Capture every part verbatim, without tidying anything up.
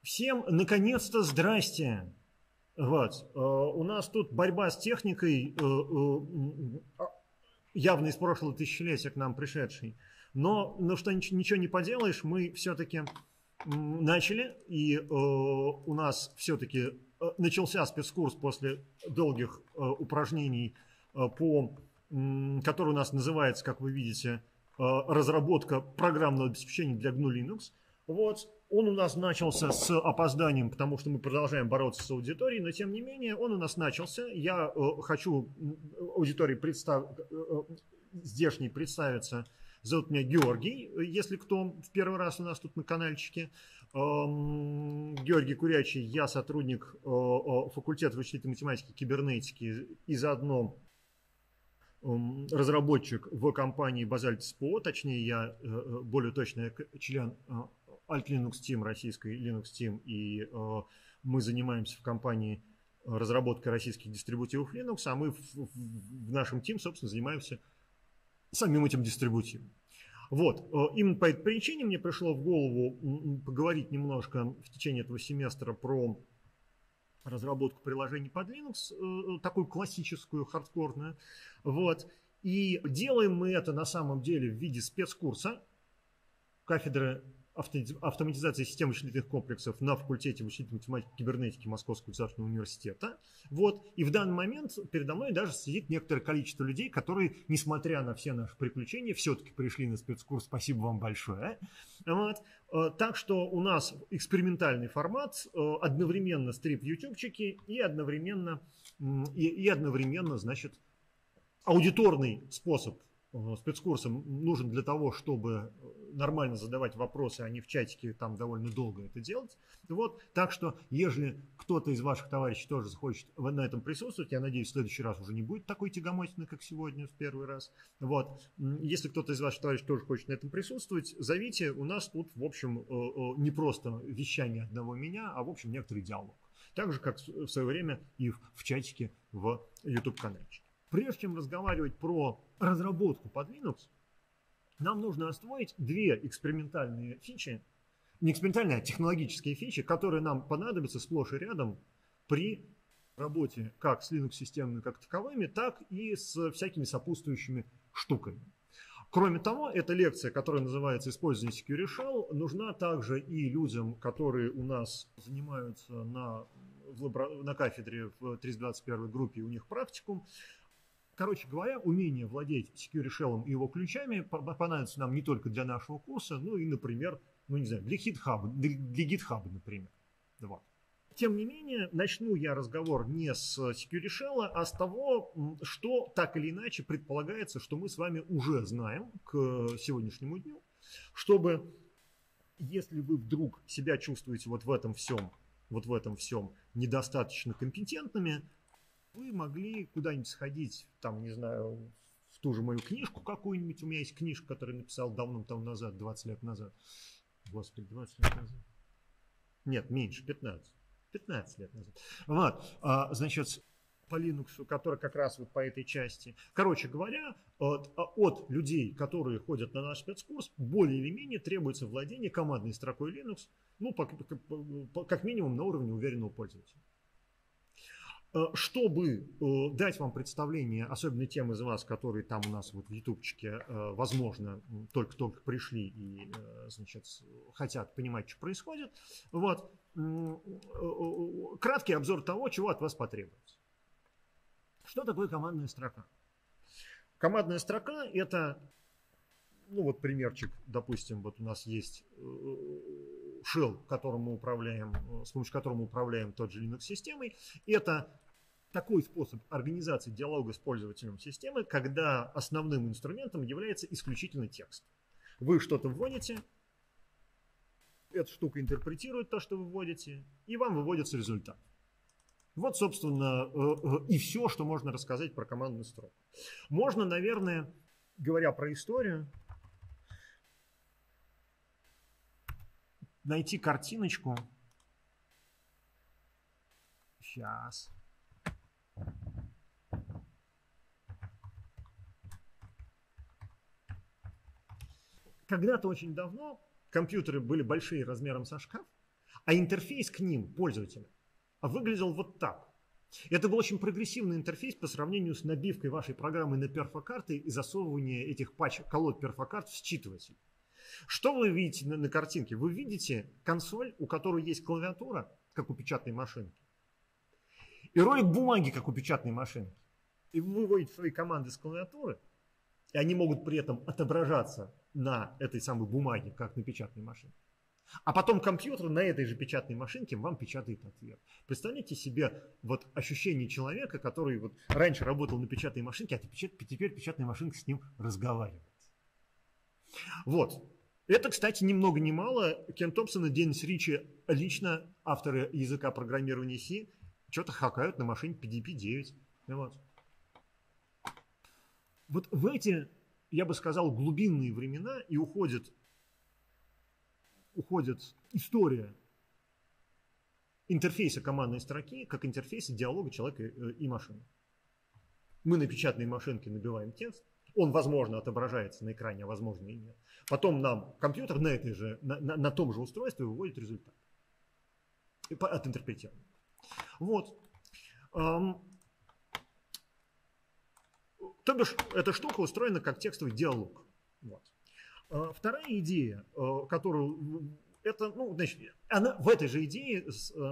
Всем наконец-то здрасте. Вот. У нас тут борьба с техникой, явно из прошлого тысячелетия к нам пришедшей. Но, ну что, ничего не поделаешь, мы все-таки начали, и у нас все-таки начался спецкурс после долгих упражнений, по, который у нас называется, как вы видите, разработка программного обеспечения для гну Linux. Вот. Он у нас начался с опозданием, потому что мы продолжаем бороться с аудиторией, но тем не менее он у нас начался. Я э, хочу аудитории представ... э, здешней представиться. Зовут меня Георгий, если кто в первый раз у нас тут на каналчике. Эм, Георгий Курячий, я сотрудник э, э, факультета вычислительной математики и кибернетики и заодно э, разработчик в компании Basalt эс пи о, точнее я э, более точно член э, Alt Linux Team, российской Linux Team, и э, мы занимаемся в компании разработкой российских дистрибутивов Linux, а мы в, в, в нашем Team, собственно, занимаемся самим этим дистрибутивом. Вот, э, именно по этой причине мне пришло в голову поговорить немножко в течение этого семестра про разработку приложений под Linux, э, такую классическую, хардкорную. Вот, и делаем мы это на самом деле в виде спецкурса кафедры автоматизации систем вычислительных комплексов на факультете вычислительной математики и кибернетики Московского государственного университета. Вот. И в данный момент передо мной даже сидит некоторое количество людей, которые, несмотря на все наши приключения, все-таки пришли на спецкурс. Спасибо вам большое. Вот. Так что у нас экспериментальный формат, одновременно стрип-ютубчики и одновременно, и, и одновременно, значит, аудиторный способ спецкурса нужен для того, чтобы нормально задавать вопросы, а не в чатике там довольно долго это делать. Вот. Так что, если кто-то из ваших товарищей тоже захочет на этом присутствовать, я надеюсь, в следующий раз уже не будет такой тягомотины, как сегодня в первый раз. Вот. Если кто-то из ваших товарищей тоже хочет на этом присутствовать, зовите. У нас тут, в общем, не просто вещание одного меня, а, в общем, некоторый диалог. Так же, как в свое время и в чатике в YouTube-канале. Прежде чем разговаривать про разработку под Linux, нам нужно освоить две экспериментальные фичи, не экспериментальные, а технологические фичи, которые нам понадобятся сплошь и рядом при работе как с Linux-системами как таковыми, так и с всякими сопутствующими штуками. Кроме того, эта лекция, которая называется «Использование Security Shell», нужна также и людям, которые у нас занимаются на, в лабора... на кафедре в триста двадцать первой группе, у них практикум. Короче говоря, умение владеть Security Shell и его ключами понадобится нам не только для нашего курса, но и, например, ну не знаю, для GitHub, для GitHub, например. Вот. Тем не менее, начну я разговор не с Security Shell, а с того, что так или иначе предполагается, что мы с вами уже знаем к сегодняшнему дню, чтобы, если вы вдруг себя чувствуете вот в этом всем, вот в этом всем недостаточно компетентными, вы могли куда-нибудь сходить, там, не знаю, в ту же мою книжку какую-нибудь. У меня есть книжка, которую написал давным-давно назад, двадцать лет назад. Господи, двадцать лет назад. Нет, меньше, пятнадцать. пятнадцать лет назад. Вот, а, значит, по Linux, который как раз вот по этой части. Короче говоря, от, от людей, которые ходят на наш спецкурс, более или менее требуется владение командной строкой Linux, ну, по, по, как минимум на уровне уверенного пользователя. Чтобы э, дать вам представление, особенно тем из вас, которые там у нас вот в ютубчике, э, возможно, только-только пришли и, э, значит, хотят понимать, что происходит, вот, э, э, краткий обзор того, чего от вас потребуется. Что такое командная строка? Командная строка – это, ну вот примерчик, допустим, вот у нас есть shell, которым мы управляем, с помощью которого мы управляем тот же Linux-системой. Это такой способ организации диалога с пользователем системы, когда основным инструментом является исключительно текст. Вы что-то вводите, эта штука интерпретирует то, что вы вводите, и вам выводится результат. Вот, собственно, и все, что можно рассказать про командную строку. Можно, наверное, говоря про историю, найти картиночку. Сейчас. Когда-то очень давно компьютеры были большие размером со шкаф, А интерфейс к ним, пользователя, выглядел вот так. Это был очень прогрессивный интерфейс по сравнению с набивкой вашей программы на перфокарты и засовывание этих патч, колод перфокарт в считыватель. Что вы видите на, на картинке? Вы видите консоль, у которой есть клавиатура, как у печатной машинки, и ролик бумаги, как у печатной машинки. И вы выводите свои команды с клавиатуры, и они могут при этом отображаться на этой самой бумаге, как на печатной машинке. А потом компьютер на этой же печатной машинке вам печатает ответ. Представляете себе вот ощущение человека, который вот раньше работал на печатной машинке, а теперь печатная машинка с ним разговаривает. Вот. Это, кстати, ни много ни мало. Кен Томпсон и Деннис Ричи, лично авторы языка программирования C, что-то хакают на машине пи ди пи девять. Вот. Вот в эти, я бы сказал, глубинные времена и уходит, уходит история интерфейса командной строки как интерфейса диалога человека и машины. Мы на печатной машинке набиваем текст, он, возможно, отображается на экране, а возможно и нет. Потом нам компьютер на, этой же, на, на, на том же устройстве выводит результат. Оtinterpretирован. Вот. То бишь, эта штука устроена как текстовый диалог. Вот. Вторая идея, которую... Это, ну, значит, она в этой же идее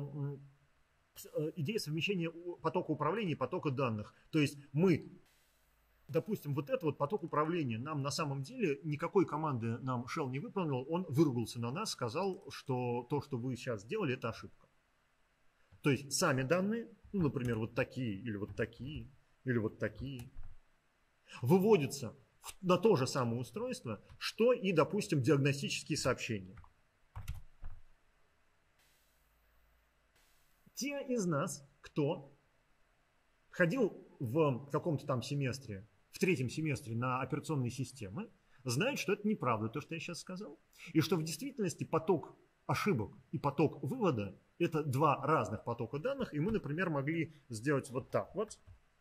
идея совмещения потока управления и потока данных. То есть мы, допустим, вот этот вот поток управления нам на самом деле никакой команды нам shell не выполнил, он выругался на нас, сказал, что то, что вы сейчас сделали, это ошибка. То есть сами данные, ну, например, вот такие, или вот такие, или вот такие, выводятся на то же самое устройство, что и, допустим, диагностические сообщения. Те из нас, кто ходил в каком-то там семестре, в третьем семестре на операционные системы, знают, что это неправда, то, что я сейчас сказал. И что в действительности поток ошибок и поток вывода – это два разных потока данных. И мы, например, могли сделать вот так вот.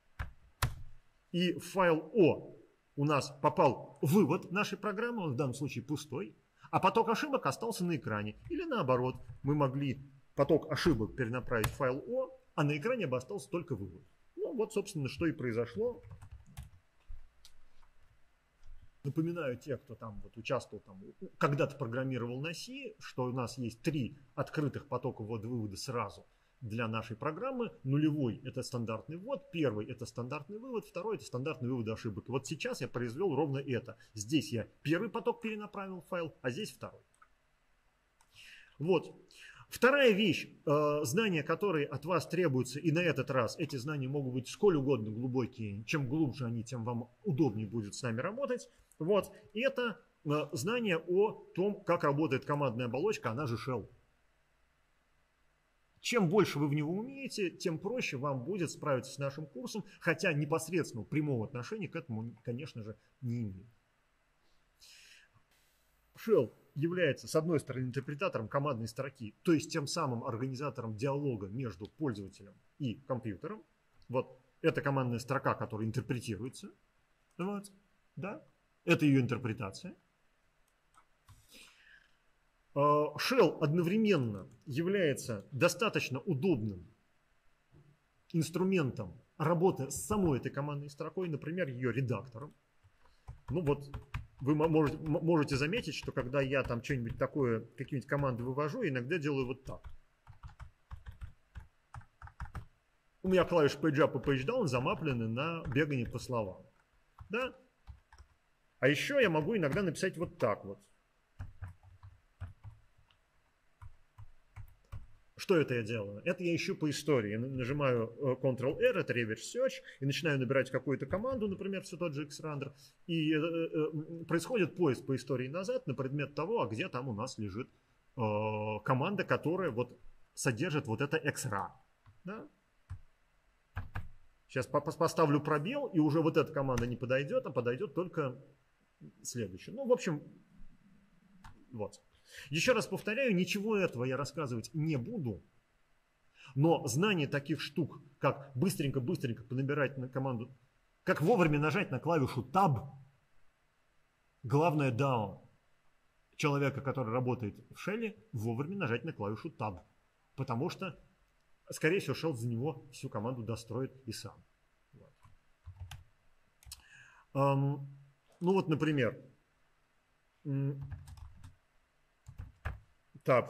И в файл О у нас попал вывод нашей программы, он в данном случае пустой, а поток ошибок остался на экране. Или наоборот, мы могли поток ошибок перенаправить в файл О, а на экране бы остался только вывод. Ну вот, собственно, что и произошло. Напоминаю те, кто там вот участвовал, там, когда-то программировал на C, что у нас есть три открытых потока ввода-вывода сразу для нашей программы. Нулевой – это стандартный ввод, первый – это стандартный вывод, второй – это стандартный вывод ошибок. И вот сейчас я произвел ровно это. Здесь я первый поток перенаправил в файл, а здесь второй. Вот. Вторая вещь, э, знания, которые от вас требуются, и на этот раз эти знания могут быть сколь угодно глубокие, чем глубже они, тем вам удобнее будет с нами работать. Вот. И это э, знание о том, как работает командная оболочка, она же shell. Чем больше вы в него умеете, тем проще вам будет справиться с нашим курсом, хотя непосредственно прямого отношения к этому, конечно же, не имеет. Shell является, с одной стороны, интерпретатором командной строки, то есть тем самым организатором диалога между пользователем и компьютером. Вот это командная строка, которая интерпретируется. Вот, да, это ее интерпретация. Shell одновременно является достаточно удобным инструментом работы с самой этой командной строкой, например, ее редактором. Ну вот, вы можете, можете заметить, что когда я там что-нибудь такое, какие-нибудь команды вывожу, иногда делаю вот так. У меня клавиши PageUp и PageDown замаплены на бегание по словам. Да? А еще я могу иногда написать вот так вот. Что это я делаю? Это я ищу по истории. Я нажимаю контрол-эр, это reverse search, и начинаю набирать какую-то команду, например, все тот же xrandr, и э, э, происходит поиск по истории назад на предмет того, а где там у нас лежит э, команда, которая вот содержит вот это xra. Да? Сейчас поставлю пробел, и уже вот эта команда не подойдет, а подойдет только следующая. Ну, в общем, вот. Еще раз повторяю, ничего этого я рассказывать не буду, но знание таких штук, как быстренько-быстренько понабирать на команду, как вовремя нажать на клавишу Tab, главное Down, человека, который работает в Shell, вовремя нажать на клавишу Tab. Потому что, скорее всего, Shell за него всю команду достроит и сам. Вот. Um, ну вот, например, Tab.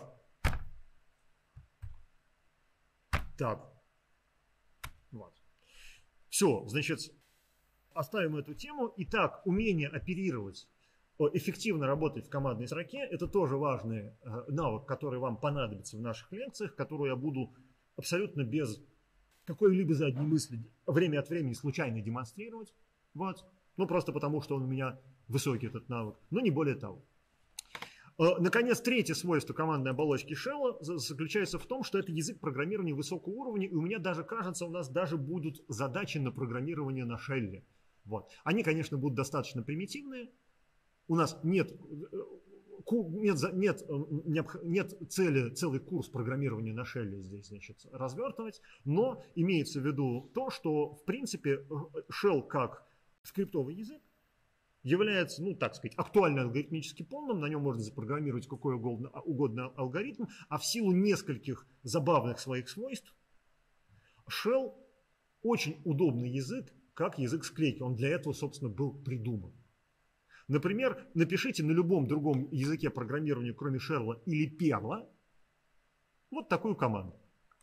Tab. Вот. Все, значит, оставим эту тему. Итак, умение оперировать, эффективно работать в командной строке, это тоже важный навык, который вам понадобится в наших лекциях, которую я буду абсолютно без какой-либо задней мысли время от времени случайно демонстрировать. Вот. Ну, просто потому, что он у меня высокий, этот навык. Но не более того. Наконец, третье свойство командной оболочки Shell заключается в том, что это язык программирования высокого уровня, и у меня даже кажется, у нас даже будут задачи на программирование на Shell. Вот. Они, конечно, будут достаточно примитивные. У нас нет, нет, нет, нет цели, целый курс программирования на Shell здесь, значит, развертывать, но имеется в виду то, что, в принципе, Shell как скриптовый язык является, ну, так сказать, актуально алгоритмически полным, на нем можно запрограммировать какой угодно, угодно алгоритм, а в силу нескольких забавных своих свойств Shell очень удобный язык, как язык склейки. Он для этого, собственно, был придуман. Например, напишите на любом другом языке программирования, кроме Shell или Perl, вот такую команду.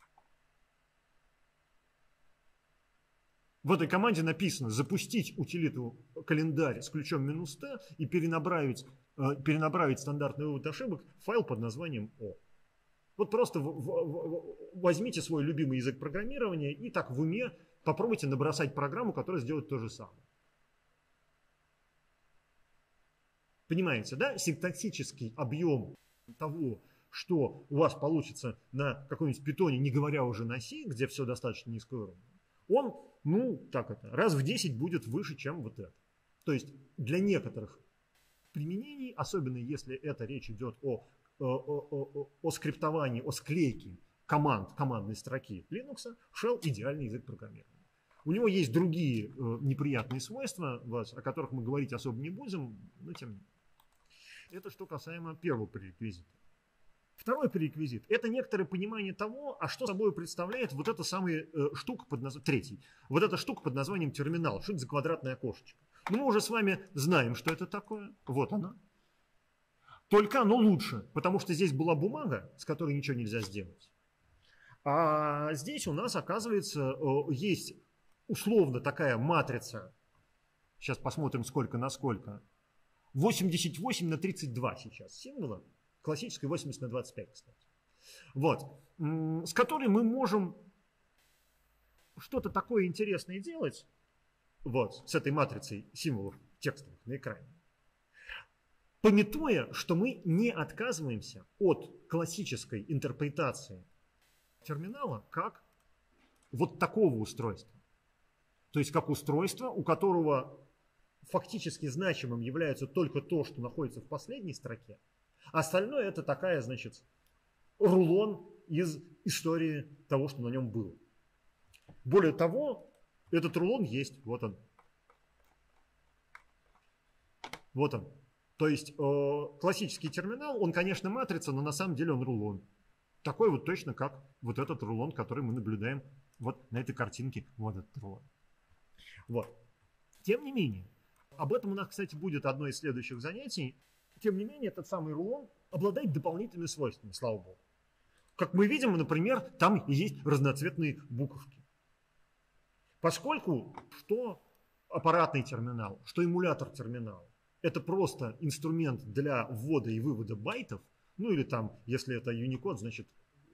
В этой команде написано запустить утилиту календарь с ключом минус Т и перенаправить, э, перенаправить стандартный вывод ошибок в файл под названием О. Вот просто в, в, в, возьмите свой любимый язык программирования и так в уме попробуйте набросать программу, которая сделает то же самое. Понимаете, да? Синтаксический объем того, что у вас получится на каком-нибудь питоне, не говоря уже на C, где все достаточно низкого уровня, он, ну, так это, раз в десять будет выше, чем вот это. То есть для некоторых применений, особенно если это речь идет о, о, о, о скриптовании, о склейке команд, командной строки Linux, Shell идеальный язык программирования. У него есть другие э, неприятные свойства, вот, о которых мы говорить особо не будем, но тем не менее. Это что касаемо первого пререквизита. Второй пререквизит – это некоторое понимание того, а что собой представляет вот эта самая э, штука под названием, третий, вот эта штука под названием терминал. Что это за квадратное окошечко? Ну, мы уже с вами знаем, что это такое. Вот оно. Только оно лучше, потому что здесь была бумага, с которой ничего нельзя сделать. А здесь у нас, оказывается, э, есть условно такая матрица. Сейчас посмотрим, сколько на сколько. восемьдесят восемь на тридцать два сейчас символа. Классической восемьдесят на двадцать пять, кстати. Вот. С которой мы можем что-то такое интересное делать. Вот. С этой матрицей символов текстовых на экране. Памятуя, что мы не отказываемся от классической интерпретации терминала как вот такого устройства. То есть как устройство, у которого фактически значимым является только то, что находится в последней строке. Остальное это такая, значит, рулон из истории того, что на нем было. Более того, этот рулон есть. Вот он. Вот он. То есть э, классический терминал, он, конечно, матрица, но на самом деле он рулон. Такой вот точно, как вот этот рулон, который мы наблюдаем вот на этой картинке. Вот этот рулон. Вот. Тем не менее, об этом у нас, кстати, будет одно из следующих занятий. Тем не менее, этот самый рулон обладает дополнительными свойствами, слава богу. Как мы видим, например, там есть разноцветные буковки. Поскольку что аппаратный терминал, что эмулятор терминала, это просто инструмент для ввода и вывода байтов, ну или там, если это Unicode, значит,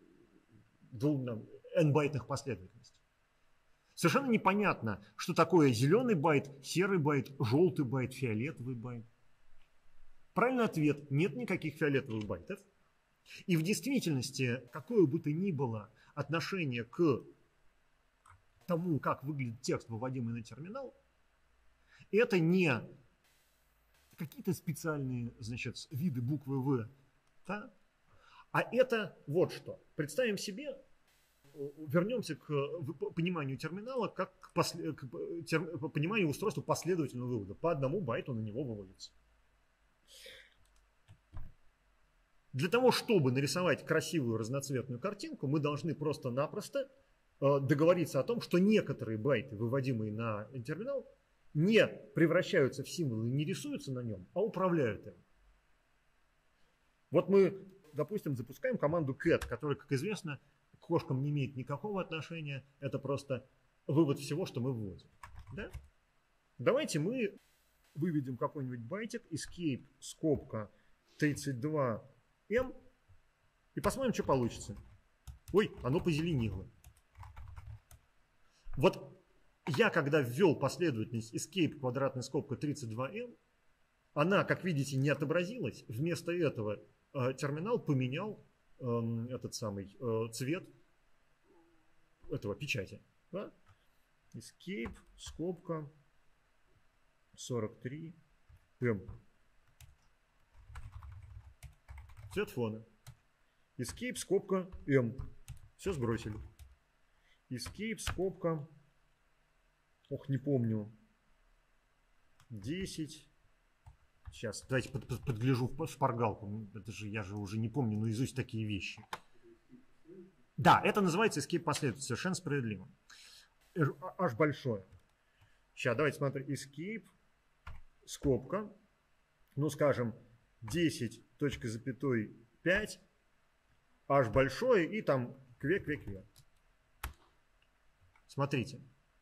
n-байтных последовательностей. Совершенно непонятно, что такое зеленый байт, серый байт, желтый байт, фиолетовый байт. Правильный ответ – нет никаких фиолетовых байтов. И в действительности, какое бы то ни было отношение к тому, как выглядит текст, выводимый на терминал, это не какие-то специальные, значит, виды буквы В, да? А это вот что. Представим себе, вернемся к пониманию терминала как к, после, к тер, пониманию устройства последовательного вывода. По одному байту на него выводится. Для того, чтобы нарисовать красивую разноцветную картинку, мы должны просто-напросто э, договориться о том, что некоторые байты, выводимые на терминал, не превращаются в символы, не рисуются на нем, а управляют им. Вот мы, допустим, запускаем команду cat, которая, как известно, к кошкам не имеет никакого отношения. Это просто вывод всего, что мы вводим. Да? Давайте мы выведем какой-нибудь байтик, escape, скобка, тридцать два эм, и посмотрим, что получится. Ой, оно позеленило. Вот я, когда ввел последовательность escape, квадратная скобка, тридцать два эм, она, как видите, не отобразилась. Вместо этого э, терминал поменял э, этот самый э, цвет этого печати. Да? Escape, скобка, сорок три эм. Цвет фона. Escape, скобка, M. Все сбросили. Escape, скобка. Ох, не помню. десять. Сейчас, давайте под, под, подгляжу в шпаргалку. Это же, я же уже не помню наизусть такие вещи. Да, это называется escape последовательность. Совершенно справедливо. Аж большое. Сейчас, давайте смотрим. Escape, скобка. Ну, скажем, десять, точка, запятой, пять. Аж большое и там кве-кве-кве. Смотрите.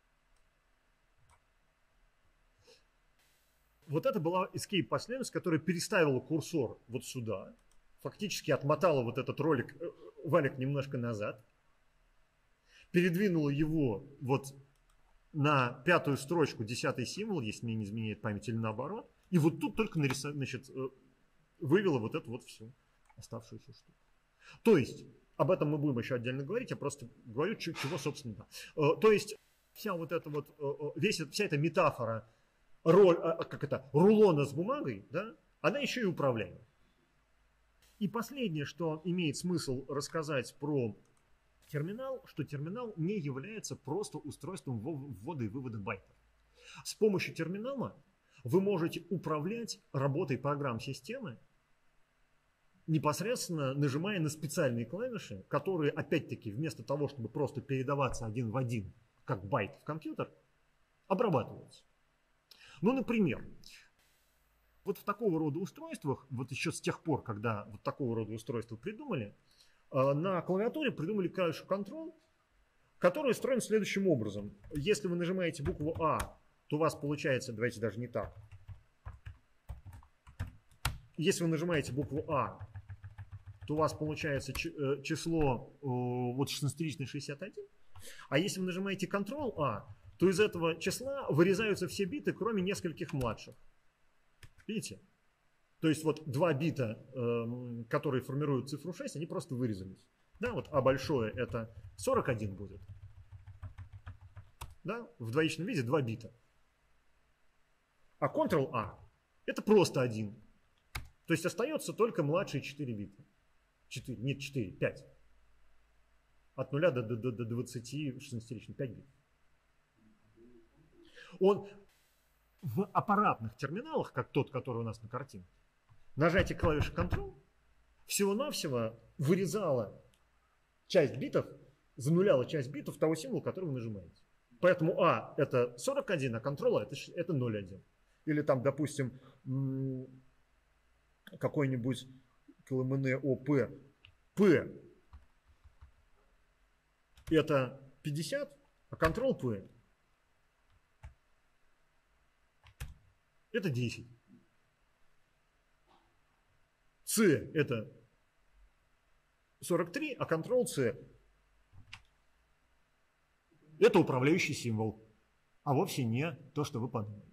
Вот это была escape последовательность, которая переставила курсор вот сюда. Фактически отмотала вот этот ролик, валик немножко назад. Передвинула его вот на пятую строчку, десятый символ, если мне не изменяет память, или наоборот. И вот тут только нарисовала, значит, вывела вот эту вот всю оставшуюся штуку. То есть, об этом мы будем еще отдельно говорить, я просто говорю, чего, собственно, да. То есть, вся вот эта вот, весь, вся эта метафора роль, как это, рулона с бумагой, да, она еще и управляема. И последнее, что имеет смысл рассказать про терминал, что терминал не является просто устройством ввода и вывода байтов. С помощью терминала вы можете управлять работой программ-системы, непосредственно нажимая на специальные клавиши, которые, опять-таки, вместо того, чтобы просто передаваться один в один, как байт в компьютер, обрабатываются. Ну, например, вот в такого рода устройствах, вот еще с тех пор, когда вот такого рода устройства придумали, на клавиатуре придумали клавишу Ctrl, которая устроена следующим образом. Если вы нажимаете букву А, то у вас получается, давайте даже не так. Если вы нажимаете букву А, то у вас получается число вот шестнадцатиричный шестьдесят один. А если вы нажимаете Ctrl-A, то из этого числа вырезаются все биты, кроме нескольких младших. Видите? То есть вот два бита, которые формируют цифру шесть, они просто вырезались. Да, вот А большое это сорок один будет. Да, в двоичном виде два бита. А Ctrl-A это просто один. То есть остается только младшие четыре бита. четыре, нет, четыре, пять. От нуля до, до, до двадцати шестнадцатиричных, пять бит. Он в аппаратных терминалах, как тот, который у нас на картинке, нажатие клавиши Ctrl всего-навсего вырезало часть битов, зануляло часть битов того символа, который вы нажимаете. Поэтому А это сорок один, а Ctrl это, это ноль один. Или там, допустим, какой-нибудь КЛМН-ОП. П это пятьдесят, а Ctrl-P это десять. С это сорок три, а Ctrl-C это управляющий символ, а вовсе не то, что вы подумали.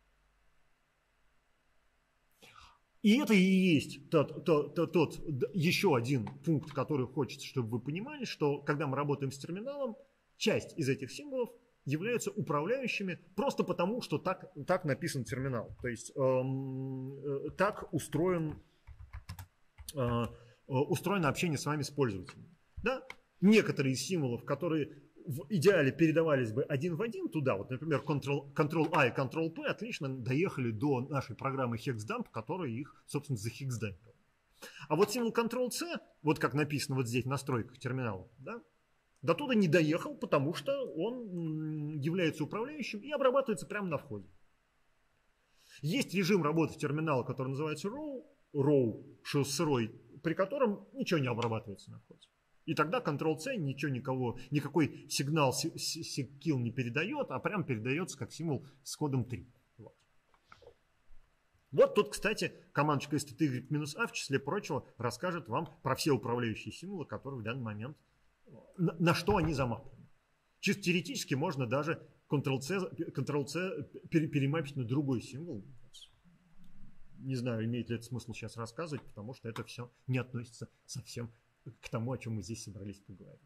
И это и есть тот, тот, тот, тот еще один пункт, который хочется, чтобы вы понимали, что когда мы работаем с терминалом, часть из этих символов являются управляющими просто потому, что так, так написан терминал. То есть эм, э, так устроен, э, устроено общение с вами с пользователем. Да? Некоторые из символов, которые в идеале передавались бы один в один туда, вот, например, Ctrl-A и Ctrl-P отлично доехали до нашей программы HexDump, которая их, собственно, захексдампила. А вот символ контрол-C, вот как написано вот здесь в настройках терминала, да, до туда не доехал, потому что он является управляющим и обрабатывается прямо на входе. Есть режим работы терминала, который называется row, row, сырой, при котором ничего не обрабатывается на входе. И тогда контрол-C ничего никого, никакой сигнал kill не передает, а прям передается как символ с кодом три. Вот, вот тут, кстати, командочка sty-a в числе прочего расскажет вам про все управляющие символы, которые в данный момент, на, на что они замапаны. Чисто теоретически можно даже контрол-C, контрол-C перемапить на другой символ. Не знаю, имеет ли это смысл сейчас рассказывать, потому что это все не относится совсем к тому, о чем мы здесь собрались поговорить.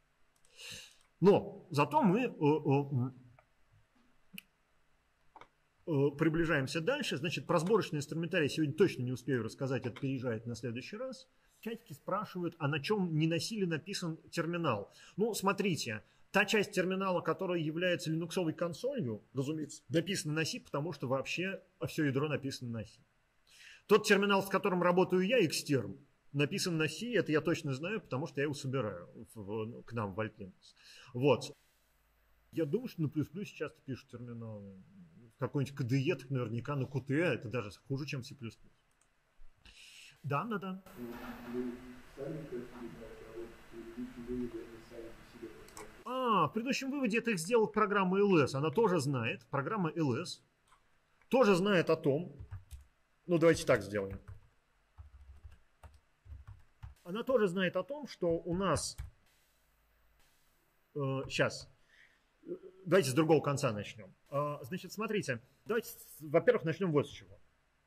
Но зато мы э, э, э, приближаемся дальше. Значит, про сборочный инструментарий сегодня точно не успею рассказать, это переезжает на следующий раз. Чатики спрашивают, а на чем не носили написан терминал? Ну, смотрите, та часть терминала, которая является линуксовой консолью, разумеется, написана на C, потому что вообще все ядро написано на C. Тот терминал, с которым работаю я, Xterm, написан на C, это я точно знаю, потому что я его собираю в, в, к нам в Alt-Linux. Вот. Я думаю, что на плюс-плюс часто пишут терминалы. Какой-нибудь ка дэ е, так наверняка на кью ти, это даже хуже, чем C++. Да, да, да. А, в предыдущем выводе это сделала программа эл эс. Она тоже знает, программа эл эс тоже знает о том, ну давайте так сделаем. Она тоже знает о том, что у нас, э, сейчас, давайте с другого конца начнем. Э, значит, смотрите, давайте, во-первых, начнем вот с чего.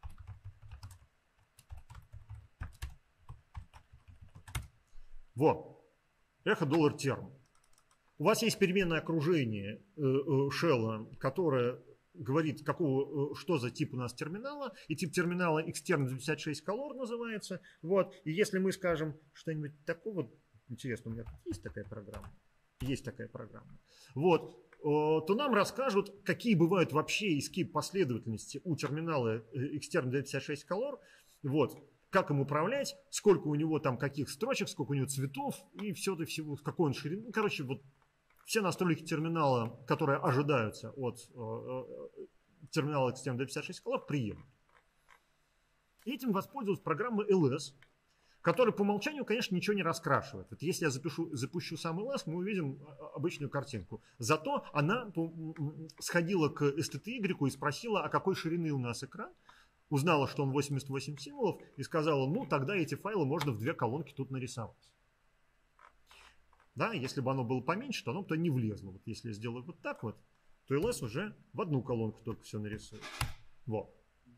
Вот, эхо доллар терм. У вас есть переменное окружение э, э, шелла, которое говорит, какого, что за тип у нас терминала, и тип терминала Xterm пятьдесят шесть color называется. Вот. И если мы скажем что-нибудь такого, интересно, у меня есть такая программа? Есть такая программа. Вот. То нам расскажут, какие бывают вообще эскейп последовательности у терминала Xterm пятьдесят шесть color. Вот. Как им управлять, сколько у него там каких строчек, сколько у него цветов и все это всего, какой он ширины. Ну, короче, вот все настройки терминала, которые ожидаются от э, э, терминала Xterm пятьдесят шесть color, приемлют. Этим воспользовалась программа эл эс, которая по умолчанию, конечно, ничего не раскрашивает. Вот если я запишу, запущу сам эл эс, мы увидим обычную картинку. Зато она сходила к эс ти ти игрек и спросила, а какой ширины у нас экран. Узнала, что он восемьдесят восемь символов, и сказала, ну, тогда эти файлы можно в две колонки тут нарисовать. Да, если бы оно было поменьше, то оно бы туда не влезло. Вот если я сделаю вот так вот, то эл эс уже в одну колонку только все нарисует. Вот.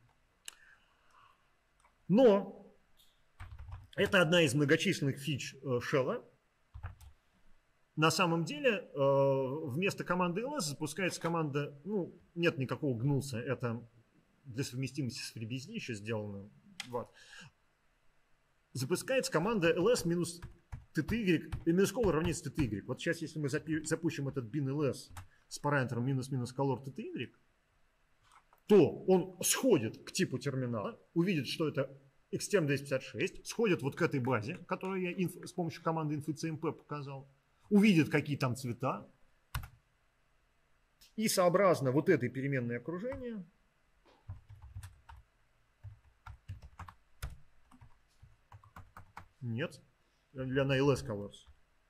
Но это одна из многочисленных фич шелла. На самом деле вместо команды эл эс запускается команда, ну, нет никакого гнуса, это для совместимости с FreeBSD еще сделано. Вот. Запускается команда ls минус tty, минус color равняется tty. Вот сейчас, если мы запустим этот bin ls с параметром минус-минус color tty, то он сходит к типу терминала, увидит, что это Xterm двести пятьдесят шесть, сходит вот к этой базе, которую я инф, с помощью команды info.cmp показал, увидит, какие там цвета, и сообразно вот этой переменной окружения нет, для на ls colors.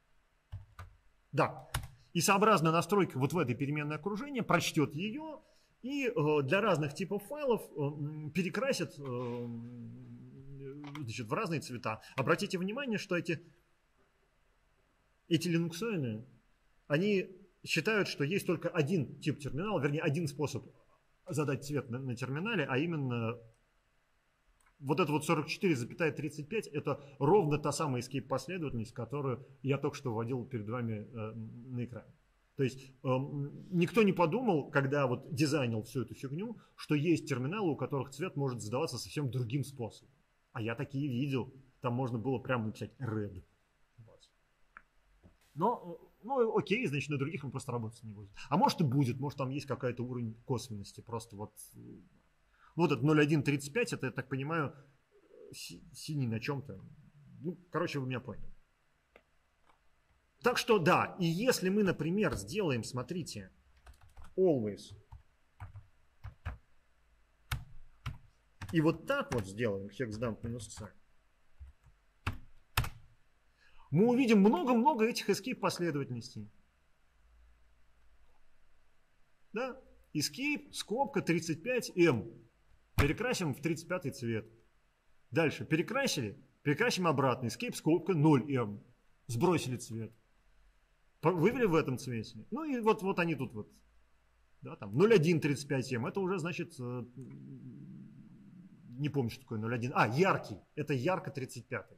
Да. И сообразно настройка вот в этой переменной окружение прочтет ее и э, для разных типов файлов э, перекрасит э, значит, в разные цвета. Обратите внимание, что эти, эти линуксоины, они считают, что есть только один тип терминала, вернее, один способ задать цвет на, на терминале, а именно вот это вот сорок четыре тридцать пять, это ровно та самая escape последовательность, которую я только что вводил перед вами э, на экране. То есть э, никто не подумал, когда вот дизайнил всю эту фигню, что есть терминалы, у которых цвет может задаваться совсем другим способом. А я такие видел. Там можно было прямо написать red. Вот. Но, ну окей, значит на других он просто работать не будет. А может и будет, может там есть какой-то уровень косвенности. Просто вот... Вот этот ноль один тридцать пять, это, я так понимаю, синий на чем-то. Ну, короче, вы меня поняли. Так что да, и если мы, например, сделаем, смотрите, always, и вот так вот сделаем hexdump минус c, мы увидим много-много этих escape последовательностей. Да? Escape, скобка, тридцать пять эм. Перекрасим в тридцать пятый цвет. Дальше. Перекрасили. Перекрасим обратно. Escape, скобка, ноль эм. Сбросили цвет. Вывели в этом цвете. Ну и вот, вот они тут вот. Да, там ноль один тридцать пять эм. Это уже значит... Не помню, что такое ноль один. А, яркий. Это ярко тридцать пятый.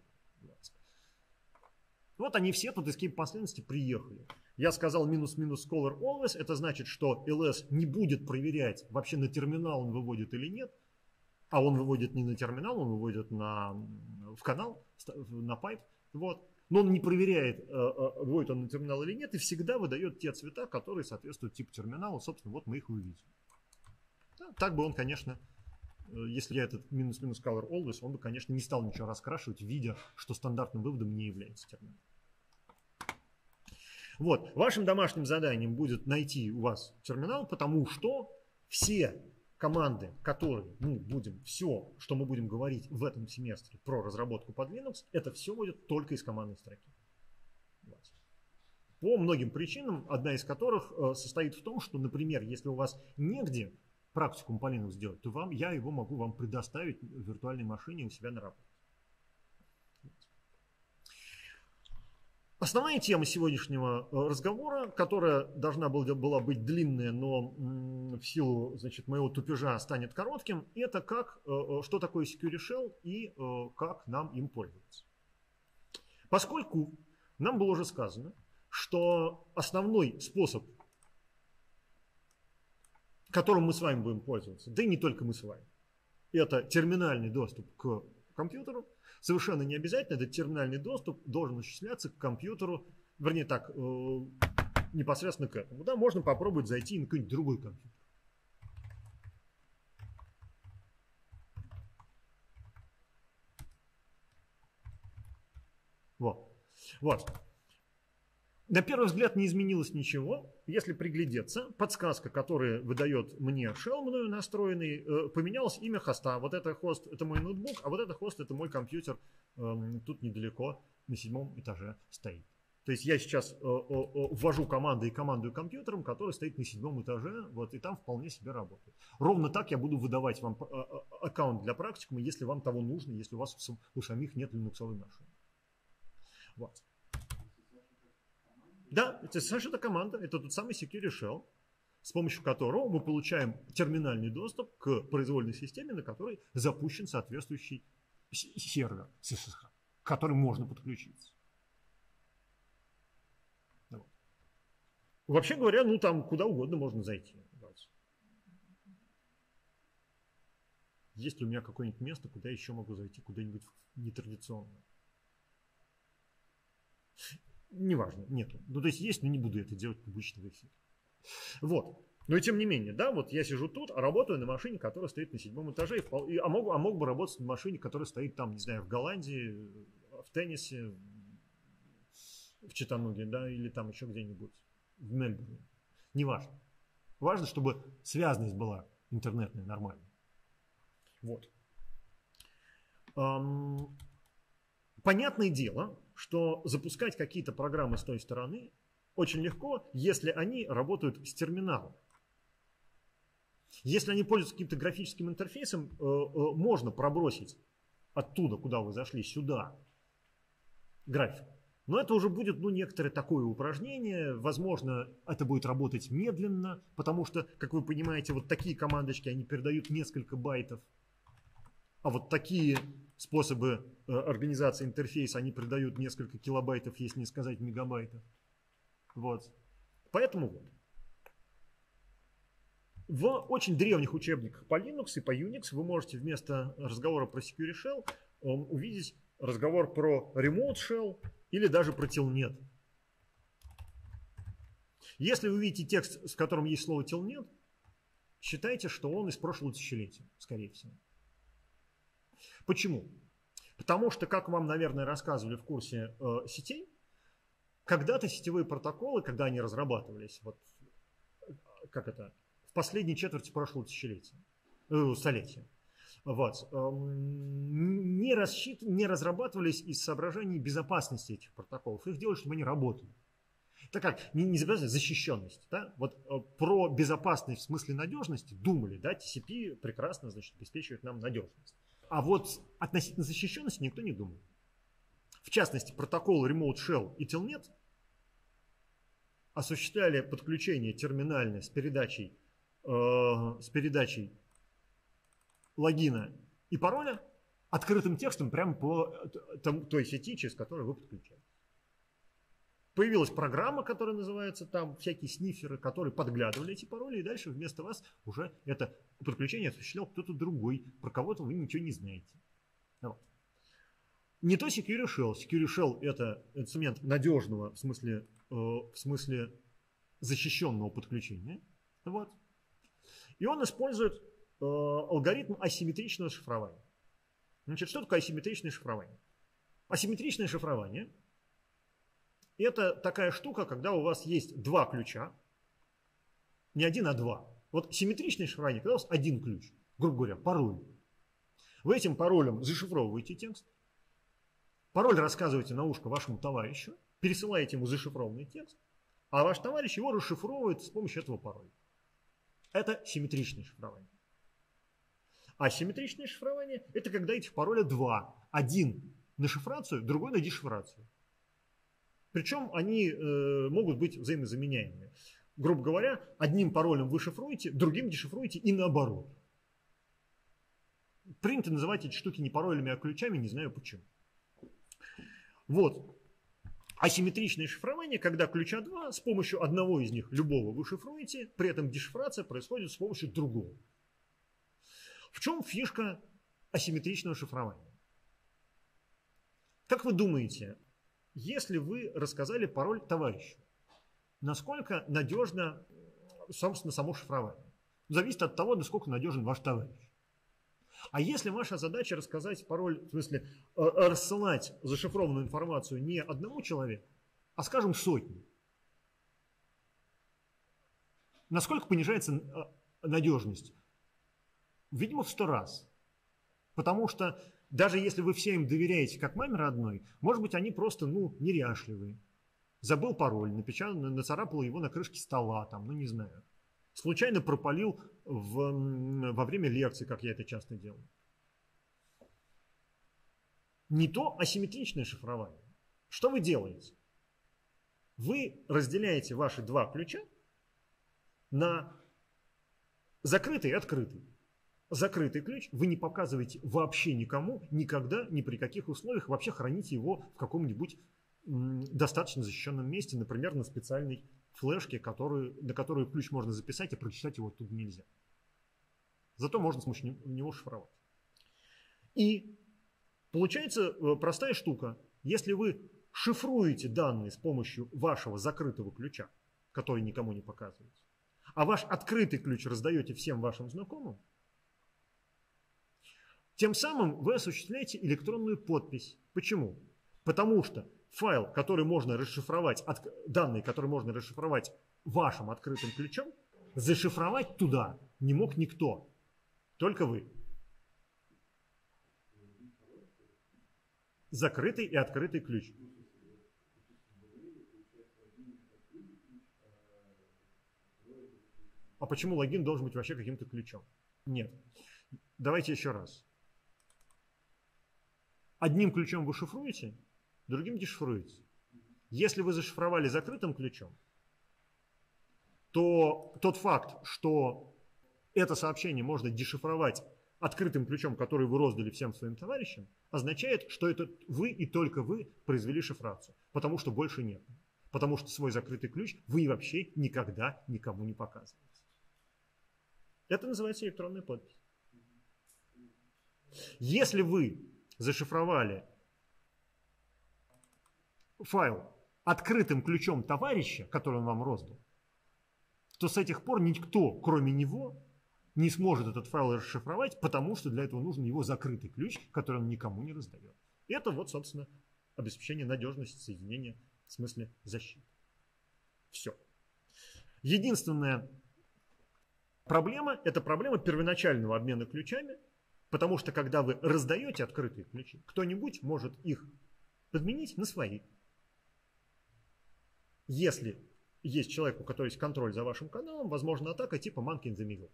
Вот они все тут escape последовательности приехали. Я сказал минус-минус color always. Это значит, что ls не будет проверять, вообще на терминал он выводит или нет. А он выводит не на терминал, он выводит на, в канал, на пайп. Вот. Но он не проверяет, выводит он на терминал или нет. И всегда выдает те цвета, которые соответствуют типу терминала. Собственно, вот мы их увидим. Да, так бы он, конечно... Если я этот минус-минус color always, он бы, конечно, не стал ничего раскрашивать, видя, что стандартным выводом не является терминал. Вот. Вашим домашним заданием будет найти у вас терминал, потому что все команды, которые мы будем, все, что мы будем говорить в этом семестре про разработку под Linux, это все будет только из командной строки. Вот. По многим причинам, одна из которых состоит в том, что, например, если у вас негде практикум по Linux сделать, то вам, я его могу вам предоставить в виртуальной машине у себя на работе. Основная тема сегодняшнего разговора, которая должна была быть длинная, но в силу, значит, моего тупежа станет коротким, это как, что такое Security Shell и как нам им пользоваться. Поскольку нам было уже сказано, что основной способ, которым мы с вами будем пользоваться, да и не только мы с вами, это терминальный доступ к компьютеру. Совершенно не обязательно этот терминальный доступ должен осуществляться к компьютеру, вернее так, э, непосредственно к этому. Да, можно попробовать зайти на какой-нибудь другой компьютер. Вот. Вот. На первый взгляд не изменилось ничего. Если приглядеться, подсказка, которая выдает мне shell мною настроенный, поменялось имя хоста. Вот это хост, это мой ноутбук, а вот это хост, это мой компьютер. Тут недалеко, на седьмом этаже стоит. То есть я сейчас ввожу команды и командую компьютером, который стоит на седьмом этаже, вот, и там вполне себе работает. Ровно так я буду выдавать вам аккаунт для практикума, если вам того нужно, если у вас у самих нет линуксовой машины. Вот. Да, это совершенно команда, это тот самый Security Shell, с помощью которого мы получаем терминальный доступ к произвольной системе, на которой запущен соответствующий сервер, к которому можно подключиться. Вот. Вообще говоря, ну там куда угодно можно зайти. Есть ли у меня какое-нибудь место, куда еще могу зайти, куда-нибудь нетрадиционное? Неважно, нету. Ну, то есть есть, но не буду это делать публично в эфире. Вот. Но и тем не менее, да, вот я сижу тут, а работаю на машине, которая стоит на седьмом этаже, и, а, мог, а мог бы работать на машине, которая стоит там, не знаю, в Голландии, в Теннисе, в Читтануге, да, или там еще где-нибудь, в Мельбурне. Неважно. Важно, чтобы связанность была интернетная, нормальная. Вот. Эм, понятное дело, что запускать какие-то программы с той стороны очень легко, если они работают с терминалом. Если они пользуются каким-то графическим интерфейсом, э, э, можно пробросить оттуда, куда вы зашли, сюда график. Но это уже будет, ну, некоторое такое упражнение. Возможно, это будет работать медленно, потому что, как вы понимаете, вот такие командочки, они передают несколько байтов. А вот такие способы э, организации интерфейса, они передают несколько килобайтов, если не сказать мегабайтов. Вот. Поэтому вот. В очень древних учебниках по Linux и по Unix вы можете вместо разговора про Security Shell э, увидеть разговор про Remote Shell или даже про Telnet. Если вы видите текст, в котором есть слово Telnet, считайте, что он из прошлого тысячелетия, скорее всего. Почему? Потому что, как вам, наверное, рассказывали в курсе э, сетей, когда-то сетевые протоколы, когда они разрабатывались, вот как это, в последней четверти прошлого тысячелетия, э, столетия, вот, э, не, рассчит, не разрабатывались из соображений безопасности этих протоколов. Их делали, чтобы они работали. Так как, не, не защищенность, да? Вот э, про безопасность в смысле надежности думали, да, ти си пи прекрасно, значит, обеспечивает нам надежность. А вот относительно защищенности никто не думал. В частности, протоколы Remote Shell и Telnet осуществляли подключение терминальное с передачей, э, с передачей логина и пароля открытым текстом прямо по там, той сети, через которую вы подключаете. Появилась программа, которая называется там всякие сниферы, которые подглядывали эти пароли, и дальше вместо вас уже это подключение осуществлял кто-то другой, про кого-то вы ничего не знаете. Вот. Не то Secure Shell. Secure Shell это инструмент надежного, в смысле, э, в смысле защищенного подключения. Вот. И он использует э, алгоритм асимметричного шифрования. Значит, что такое асимметричное шифрование? Асимметричное шифрование – это такая штука, когда у вас есть два ключа, не один, а два. Вот симметричное шифрование, когда у вас один ключ, грубо говоря, пароль. Вы этим паролем зашифровываете текст, пароль рассказываете на ушко вашему товарищу, пересылаете ему зашифрованный текст, а ваш товарищ его расшифровывает с помощью этого пароля. Это симметричное шифрование. А симметричное шифрование – это когда этих пароля два. Один на шифрацию, другой на дешифрацию. Причем они э, могут быть взаимозаменяемыми. Грубо говоря, одним паролем вы шифруете, другим дешифруете и наоборот. Принято называть эти штуки не паролями, а ключами, не знаю почему. Вот. Асимметричное шифрование, когда ключа два, с помощью одного из них, любого, вы шифруете, при этом дешифрация происходит с помощью другого. В чем фишка асимметричного шифрования? Как вы думаете, если вы рассказали пароль товарищу, насколько надежно, собственно, само шифрование? Зависит от того, насколько надежен ваш товарищ. А если ваша задача рассказать пароль, в смысле рассылать зашифрованную информацию не одному человеку, а, скажем, сотне, насколько понижается надежность? Видимо, в сто раз. Потому что даже если вы все им доверяете, как маме родной, может быть, они просто, ну, неряшливые. Забыл пароль, напечатал, нацарапал его на крышке стола, там, ну, не знаю. Случайно пропалил в, во время лекции, как я это часто делаю. Не то асимметричное шифрование. Что вы делаете? Вы разделяете ваши два ключа на закрытый и открытый. Закрытый ключ вы не показываете вообще никому, никогда, ни при каких условиях. Вообще храните его в каком-нибудь м, достаточно защищенном месте, например, на специальной флешке, которую, на которую ключ можно записать, а прочитать его оттуда нельзя. Зато можно с помощью него шифровать. И получается простая штука. Если вы шифруете данные с помощью вашего закрытого ключа, который никому не показывается, а ваш открытый ключ раздаете всем вашим знакомым, тем самым вы осуществляете электронную подпись. Почему? Потому что файл, который можно расшифровать, данные, которые можно расшифровать вашим открытым ключом, зашифровать туда не мог никто, только вы. Закрытый и открытый ключ. А почему логин должен быть вообще каким-то ключом? Нет. Давайте еще раз. Одним ключом вы шифруете, другим дешифруете. Если вы зашифровали закрытым ключом, то тот факт, что это сообщение можно дешифровать открытым ключом, который вы роздали всем своим товарищам, означает, что это вы и только вы произвели шифрацию. Потому что больше нет. Потому что свой закрытый ключ вы вообще никогда никому не показываете. Это называется электронная подпись. Если вы зашифровали файл открытым ключом товарища, который он вам роздал, то с этих пор никто, кроме него, не сможет этот файл расшифровать, потому что для этого нужен его закрытый ключ, который он никому не раздает. Это вот, собственно, обеспечение надежности соединения в смысле защиты. Все. Единственная проблема – это проблема первоначального обмена ключами, потому что когда вы раздаете открытые ключи, кто-нибудь может их подменить на свои. Если есть человек, у которого есть контроль за вашим каналом, возможно атака типа Monkey in the Middle.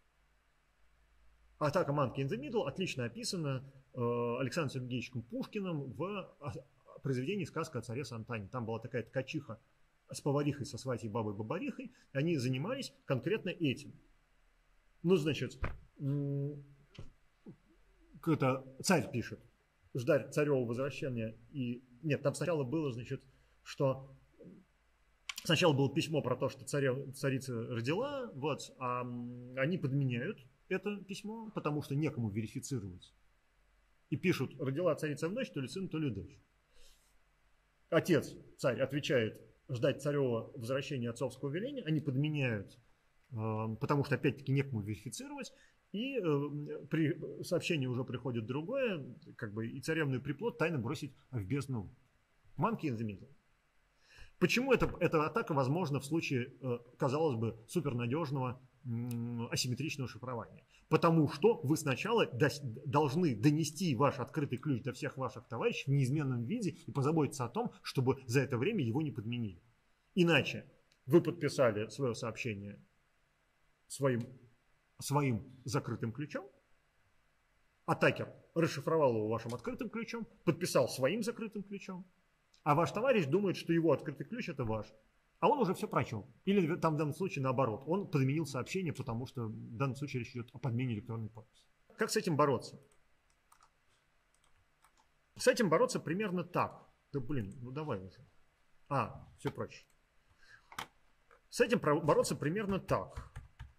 Атака Monkey in the Middle отлично описана э, Александром Сергеевичем Пушкиным в произведении «Сказка о царе Сантане». Там была такая ткачиха с поварихой, со сватьей бабой Бабарихой. Они занимались конкретно этим. Ну, значит, это царь пишет, ждать царева возвращения. И нет, там сначала было, значит, что сначала было письмо про то, что царя, царица родила, вот, а они подменяют это письмо, потому что некому верифицировать. И пишут, родила царица в ночь, то ли сын, то ли дочь. Отец, царь, отвечает, ждать царева возвращения отцовского веления, они подменяют, потому что опять-таки некому верифицировать, и при сообщении уже приходит другое, как бы и царевную приплод тайно бросить в бездну. Monkey in the Middle. Почему это, эта атака возможна в случае, казалось бы, супернадежного асимметричного шифрования? Потому что вы сначала должны донести ваш открытый ключ до всех ваших товарищей в неизменном виде и позаботиться о том, чтобы за это время его не подменили. Иначе вы подписали свое сообщение своим, своим закрытым ключом, атакер расшифровал его вашим открытым ключом, подписал своим закрытым ключом, а ваш товарищ думает, что его открытый ключ это ваш. А он уже все прочел. Или там в данном случае наоборот. Он подменил сообщение, потому что в данном случае речь идет о подмене электронной подписи. Как с этим бороться? С этим бороться примерно так. Да блин, ну давай уже. А, все проще. С этим бороться примерно так.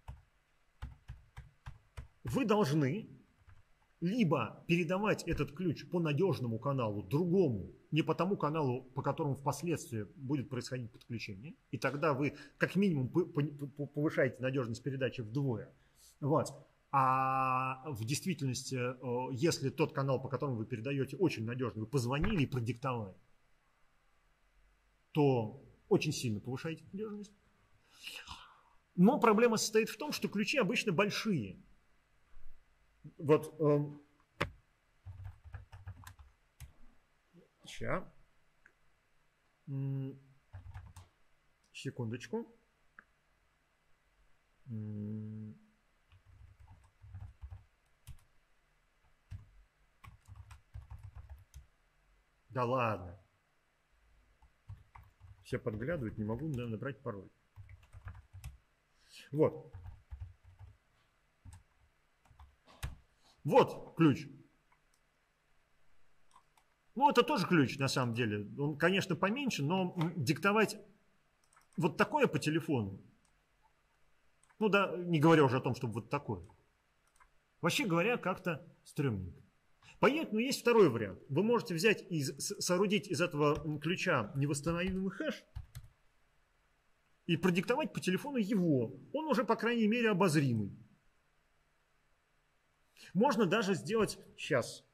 Вы должны либо передавать этот ключ по надежному каналу другому, не по тому каналу, по которому впоследствии будет происходить подключение, и тогда вы как минимум повышаете надежность передачи вдвое. Вот. А в действительности, если тот канал, по которому вы передаете, очень надежный, вы позвонили и продиктовали, то очень сильно повышаете надежность. Но проблема состоит в том, что ключи обычно большие. Вот, эм, сейчас, М, секундочку. М, Да ладно. Все подглядывают, не могу набрать пароль. Вот. Вот ключ. Ну, это тоже ключ, на самом деле. Он, конечно, поменьше, но диктовать вот такое по телефону, ну да, не говоря уже о том, чтобы вот такое, вообще говоря, как-то стрёмненько. Понятно, но есть второй вариант. Вы можете взять и соорудить из этого ключа невосстановимый хэш и продиктовать по телефону его. Он уже, по крайней мере, обозримый. Можно даже сделать сейчас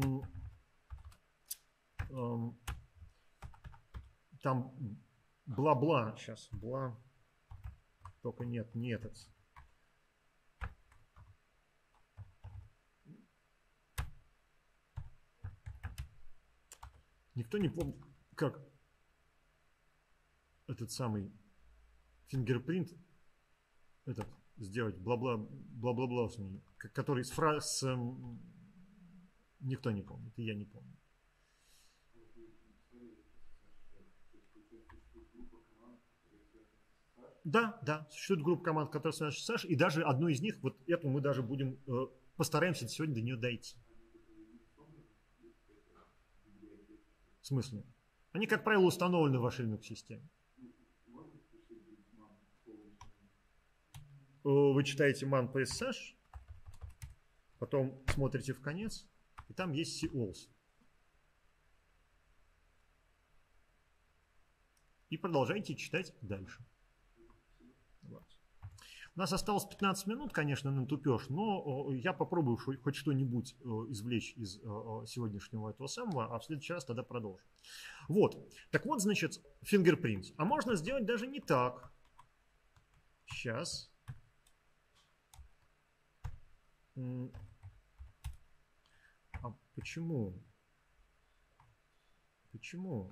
там бла-бла, сейчас бла, только нет, не этот. Никто не помнит, как этот самый фингерпринт этот сделать, бла-бла, бла-бла-бла с ней, который с фраз эм, никто не помнит, и я не помню. Да, да, существует группа команд, которые связаны с эс эс эш, и даже одну из них, вот эту мы даже будем, э, постараемся сегодня до нее дойти. В смысле? Они, как правило, установлены в вашей Linux-системе. Вы читаете man по эс эс эш, потом смотрите в конец, и там есть calls. И продолжайте читать дальше. Вот. У нас осталось пятнадцать минут, конечно, на тупеж, но я попробую хоть что-нибудь извлечь из сегодняшнего этого самого, а в следующий раз тогда продолжим. Вот. Так вот, значит, fingerprint. А можно сделать даже не так. Сейчас. А почему? Почему?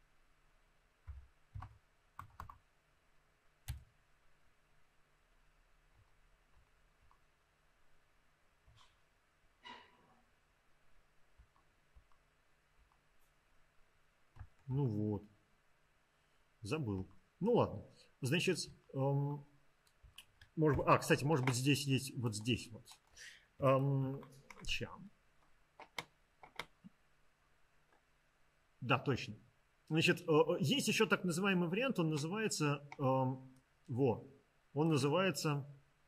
Ну вот. Забыл. Ну ладно. Значит, эм, может быть, а, кстати, может быть, здесь есть, вот здесь вот. Эм, ща. Да, точно. Значит, э, есть еще так называемый вариант, он называется, эм, во, он называется,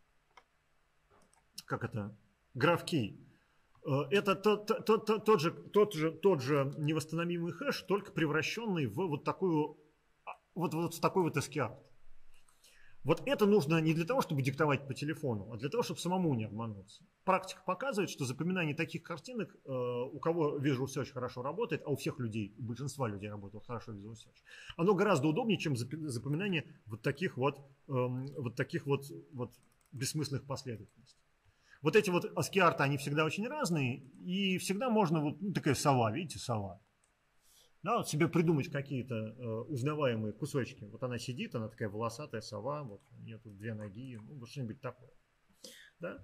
как это, GraphKey. Это тот, тот, тот, тот, же, тот, же, тот же невосстановимый хэш, только превращенный в вот такую, вот, вот в такой вот эс кей ар. Вот это нужно не для того, чтобы диктовать по телефону, а для того, чтобы самому не обмануться. Практика показывает, что запоминание таких картинок, э, у кого Visual Search хорошо работает, а у всех людей, у большинства людей работает хорошо Visual Search, оно гораздо удобнее, чем запоминание вот таких вот, э, вот таких вот, вот бессмысленных последовательностей. Вот эти вот эс кей ар-то, они всегда очень разные, и всегда можно, вот ну, такая сова, видите, сова. Да, вот себе придумать какие-то э, узнаваемые кусочки. Вот она сидит, она такая волосатая сова, вот у нее тут две ноги, ну, вот что-нибудь такое. Да?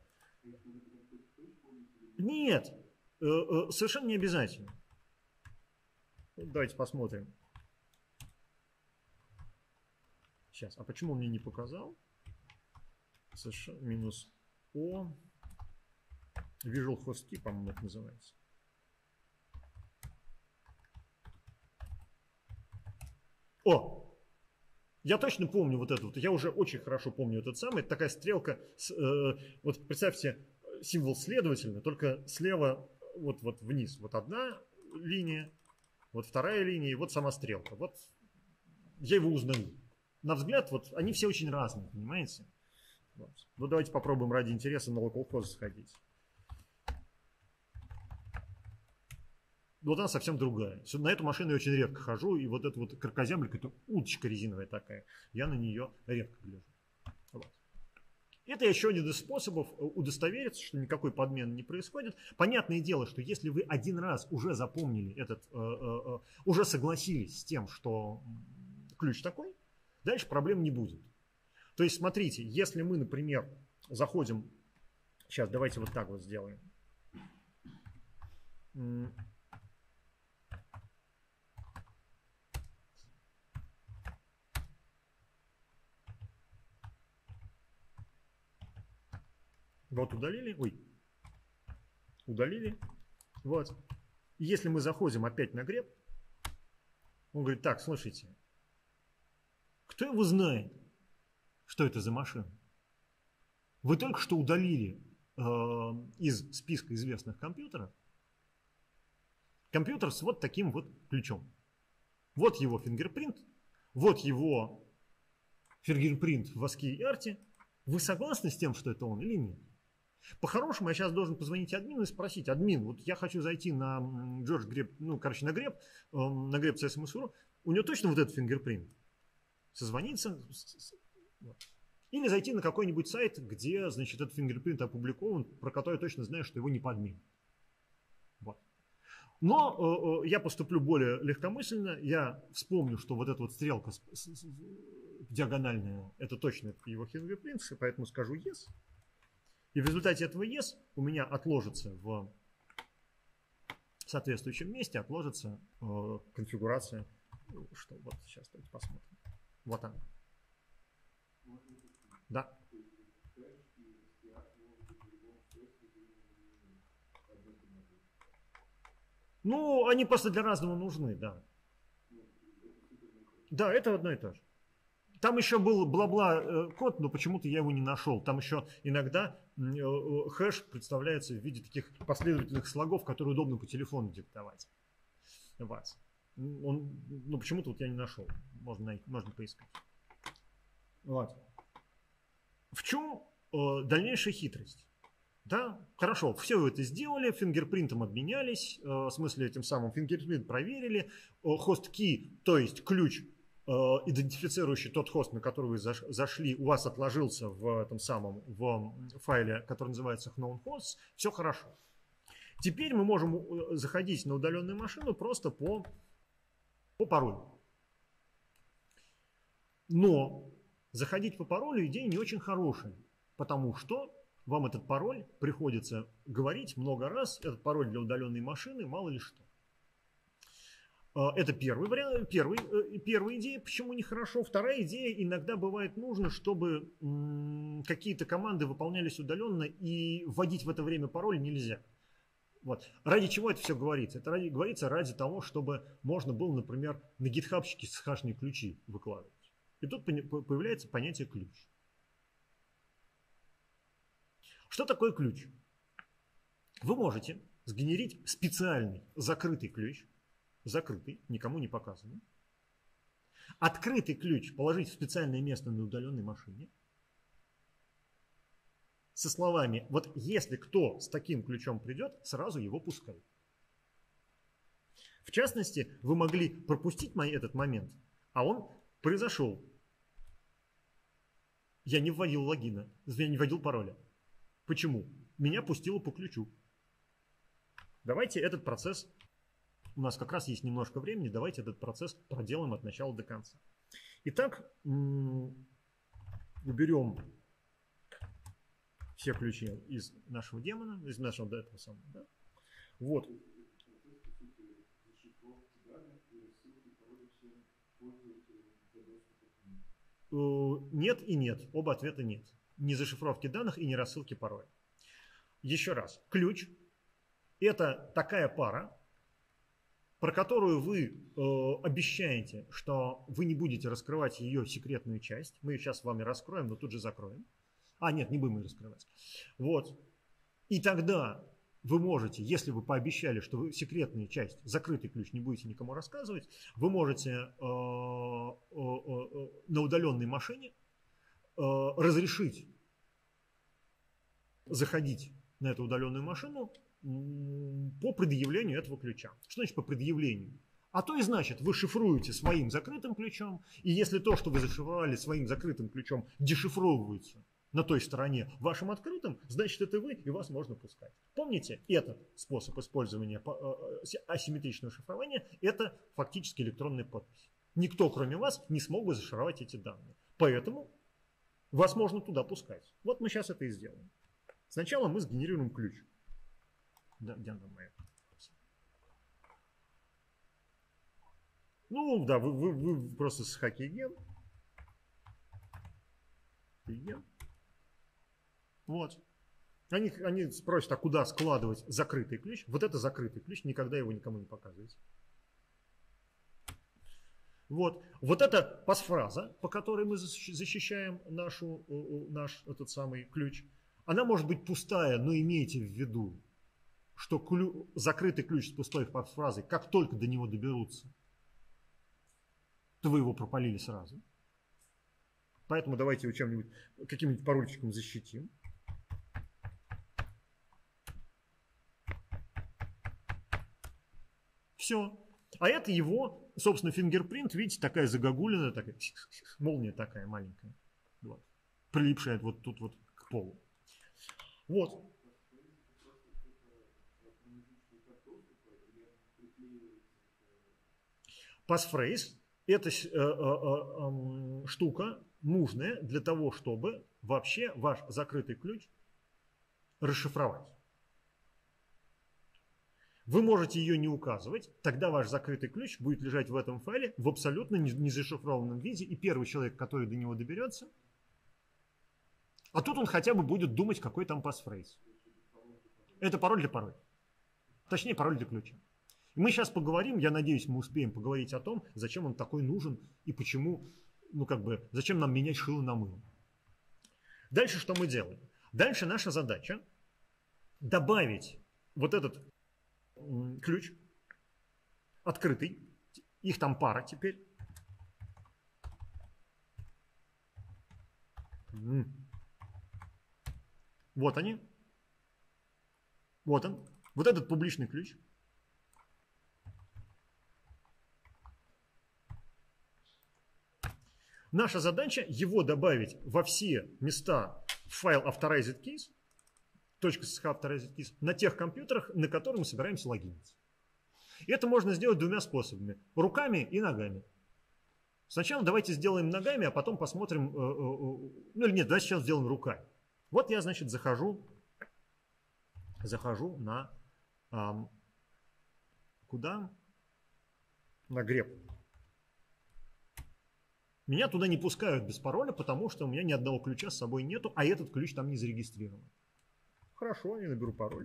Нет, э, э, совершенно не обязательно. Вот давайте посмотрим. Сейчас, а почему он мне не показал? Совершенно минус О. Visual Host Key, по-моему, это называется. О! Я точно помню вот это вот. Я уже очень хорошо помню этот самый. Это такая стрелка. С, э, вот представьте, символ следовательно, только слева вот, вот вниз. Вот одна линия, вот вторая линия, и вот сама стрелка. Вот я его узнаю. На взгляд, вот они все очень разные, понимаете? Вот. Ну, давайте попробуем ради интереса на localhost сходить. Вот она совсем другая. На эту машину я очень редко хожу, и вот эта вот кракозябрика, это удочка резиновая такая, я на нее редко гляжу. Вот. Это еще один из способов удостовериться, что никакой подмены не происходит. Понятное дело, что если вы один раз уже запомнили этот, э, э, уже согласились с тем, что ключ такой, дальше проблем не будет. То есть, смотрите, если мы, например, заходим, сейчас давайте вот так вот сделаем. Вот удалили, ой, удалили, вот. И если мы заходим опять на греб, он говорит, так, слушайте, кто его знает, что это за машина? Вы только что удалили э, из списка известных компьютеров компьютер с вот таким вот ключом. Вот его фингерпринт, вот его фингерпринт в ASCII и арти. Вы согласны с тем, что это он или нет? По-хорошему, я сейчас должен позвонить админу и спросить: админ, вот я хочу зайти на Джордж Греб, ну, короче, на Греб, э, на Греб си эс эм эс точка ру, у него точно вот этот фингерпринт? Созвониться? Вот. Или зайти на какой-нибудь сайт, где, значит, этот фингерпринт опубликован, про который я точно знаю, что его не подменят. Вот. Но э, я поступлю более легкомысленно, я вспомню, что вот эта вот стрелка с, с, с, диагональная, это точно его фингерпринт, поэтому скажу yes. И в результате этого yes у меня отложится в соответствующем месте, отложится э, конфигурация, что вот сейчас давайте посмотрим. Вот она. Да. Ну, они просто для разного нужны, да. Да, это одно и то же. Там еще был бла-бла код, но почему-то я его не нашел. Там еще иногда хэш представляется в виде таких последовательных слогов, которые удобно по телефону диктовать. Вот. Он, ну, почему-то вот я не нашел. Можно, можно поискать. Вот. В чем э, дальнейшая хитрость? Да, хорошо, все вы это сделали, фингерпринтом обменялись, э, в смысле этим самым фингерпринт проверили, э, хост-ки, то есть ключ, э, идентифицирующий тот хост, на который вы заш, зашли, у вас отложился в этом самом в файле, который называется known hosts, все хорошо. Теперь мы можем заходить на удаленную машину просто по, по паролю. Но заходить по паролю идея не очень хорошая, потому что вам этот пароль приходится говорить много раз. Этот пароль для удаленной машины, мало ли что. Это первый вариант, первый, первая идея, почему нехорошо. Вторая идея, иногда бывает нужно, чтобы какие-то команды выполнялись удаленно, и вводить в это время пароль нельзя. Вот. Ради чего это все говорится? Это ради, говорится ради того, чтобы можно было, например, на гитхабчике хэшные ключи выкладывать. И тут появляется понятие ключ. Что такое ключ? Вы можете сгенерить специальный закрытый ключ, закрытый, никому не показанный, открытый ключ положить в специальное место на удаленной машине, со словами, вот если кто с таким ключом придет, сразу его пускай. В частности, вы могли пропустить этот момент, а он произошел. Я не вводил логина, я не вводил пароля. Почему? Меня пустило по ключу. Давайте этот процесс, у нас как раз есть немножко времени, давайте этот процесс проделаем от начала до конца. Итак, уберем все ключи из нашего демона, из нашего до этого самого. Да? Вот. Нет и нет. Оба ответа нет. Ни зашифровки данных и ни рассылки пароля. Еще раз. Ключ – это такая пара, про которую вы э, обещаете, что вы не будете раскрывать ее секретную часть. Мы ее сейчас с вами раскроем, но тут же закроем. А, нет, не будем ее раскрывать. Вот. И тогда вы можете, если вы пообещали, что вы секретную часть, закрытый ключ не будете никому рассказывать, вы можете э, э, э, на удаленной машине э, разрешить заходить на эту удаленную машину по предъявлению этого ключа. Что значит по предъявлению? А то и значит, вы шифруете своим закрытым ключом, и если то, что вы зашифровали своим закрытым ключом, дешифровывается на той стороне вашим открытым, значит, это вы, и вас можно пускать. Помните, этот способ использования асимметричного шифрования – это фактически электронная подпись. Никто, кроме вас, не смог бы зашифровать эти данные. Поэтому вас можно туда пускать. Вот мы сейчас это и сделаем. Сначала мы сгенерируем ключ. Да, где она моя? Ну, да, вы, вы, вы просто с хакиген. Вот. Они, они спросят, а куда складывать закрытый ключ? Вот это закрытый ключ, никогда его никому не показывайте. Вот. Вот это пасфраза, по которой мы защищаем нашу, наш этот самый ключ. Она может быть пустая, но имейте в виду, что клю... закрытый ключ с пустой пасфразой, как только до него доберутся, то вы его пропалили сразу. Поэтому давайте его чем-нибудь, каким-нибудь парольчиком защитим. Все. А это его, собственно, фингерпринт, видите, такая загогулина, такая молния такая маленькая, вот, прилипшая вот тут вот к полу. Вот. Passphrase – это э, э, э, штука нужная для того, чтобы вообще ваш закрытый ключ расшифровать. Вы можете ее не указывать, тогда ваш закрытый ключ будет лежать в этом файле в абсолютно незашифрованном виде, и первый человек, который до него доберется, а тут он хотя бы будет думать, какой там passphrase. Это пароль для пароля. Точнее, пароль для ключа. И мы сейчас поговорим, я надеюсь, мы успеем поговорить о том, зачем он такой нужен и почему, ну как бы, зачем нам менять шило на мыло. Дальше что мы делаем? Дальше наша задача добавить вот этот ключ открытый, их там пара теперь. Вот они. Вот он. Вот этот публичный ключ. Наша задача его добавить во все места в файл authorized keys, .sh authorized keys, на тех компьютерах, на которых мы собираемся логиниться. И это можно сделать двумя способами. Руками и ногами. Сначала давайте сделаем ногами, а потом посмотрим... Ну или нет, давайте сейчас сделаем руками. Вот я, значит, захожу, захожу на... Эм, куда? На греб. Меня туда не пускают без пароля, потому что у меня ни одного ключа с собой нету, а этот ключ там не зарегистрирован. Хорошо, я наберу пароль.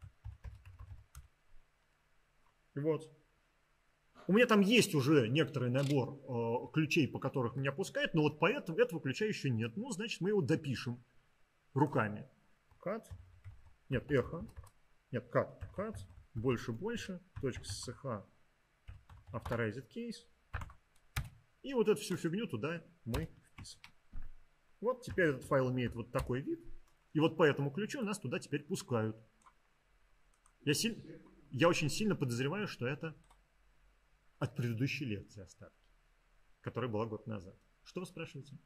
И вот. У меня там есть уже некоторый набор э, ключей, по которых меня пускают, но вот поэтому этого ключа еще нет. Ну, значит, мы его допишем руками. Cut. Нет, эхо. Нет, cut. Cut. Больше, больше. .sh authorized case. И вот эту всю фигню туда мы вписываем. Вот теперь этот файл имеет вот такой вид. И вот по этому ключу нас туда теперь пускают. Я, силь... Я очень сильно подозреваю, что это от предыдущей лекции остатки, которая была год назад. Что вы спрашиваете?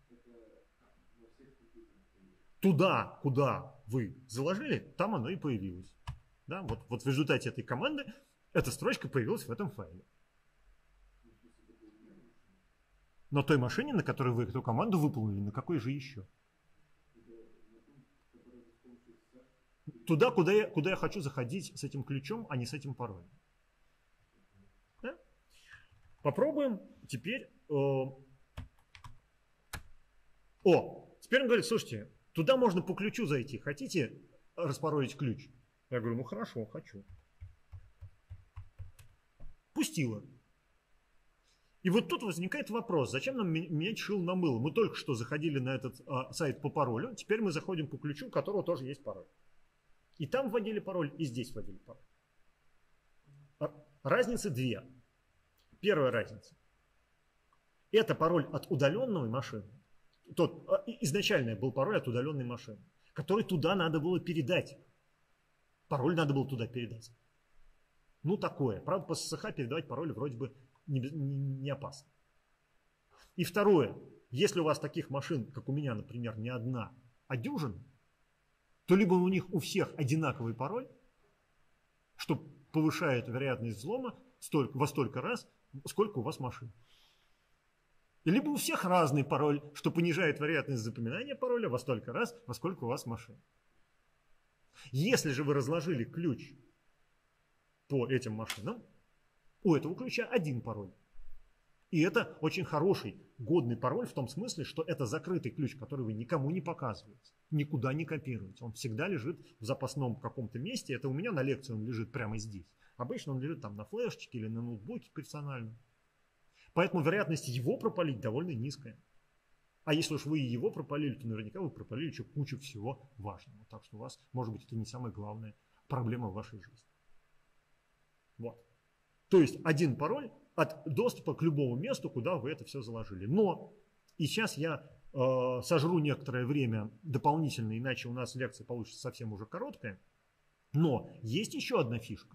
Туда, куда вы заложили, там оно и появилось. Да? Вот, вот в результате этой команды эта строчка появилась в этом файле. На той машине, на которой вы эту команду выполнили, на какой же еще? Туда, куда я, куда я хочу заходить с этим ключом, а не с этим паролем. Да? Попробуем теперь... Э... О, теперь он говорит, слушайте, туда можно по ключу зайти. Хотите распоролить ключ? Я говорю, ну хорошо, хочу. Пустила. И вот тут возникает вопрос, зачем нам менять шил на мыло? Мы только что заходили на этот а, сайт по паролю, теперь мы заходим по ключу, у которого тоже есть пароль. И там вводили пароль, и здесь вводили пароль. Разницы две. Первая разница. Это пароль от удаленной машины. Тот изначально был пароль от удаленной машины, который туда надо было передать. Пароль надо было туда передать. Ну такое. Правда, по эс эс эйч передавать пароль вроде бы не, не, не опасно. И второе. Если у вас таких машин, как у меня, например, не одна, а дюжина, то либо у них у всех одинаковый пароль, что повышает вероятность взлома столько, во столько раз, сколько у вас машин. Либо у всех разный пароль, что понижает вероятность запоминания пароля во столько раз, во сколько у вас машин. Если же вы разложили ключ по этим машинам, у этого ключа один пароль. И это очень хороший, годный пароль в том смысле, что это закрытый ключ, который вы никому не показываете, никуда не копируете. Он всегда лежит в запасном каком-то месте. Это у меня на лекции он лежит прямо здесь. Обычно он лежит там на флешечке или на ноутбуке персонально. Поэтому вероятность его пропалить довольно низкая. А если уж вы его пропалили, то наверняка вы пропалили еще кучу всего важного. Так что у вас, может быть, это не самая главная проблема в вашей жизни. Вот. То есть один пароль от доступа к любому месту, куда вы это все заложили. Но, и сейчас я э, сожру некоторое время дополнительно, иначе у нас лекция получится совсем уже короткая. Но есть еще одна фишка.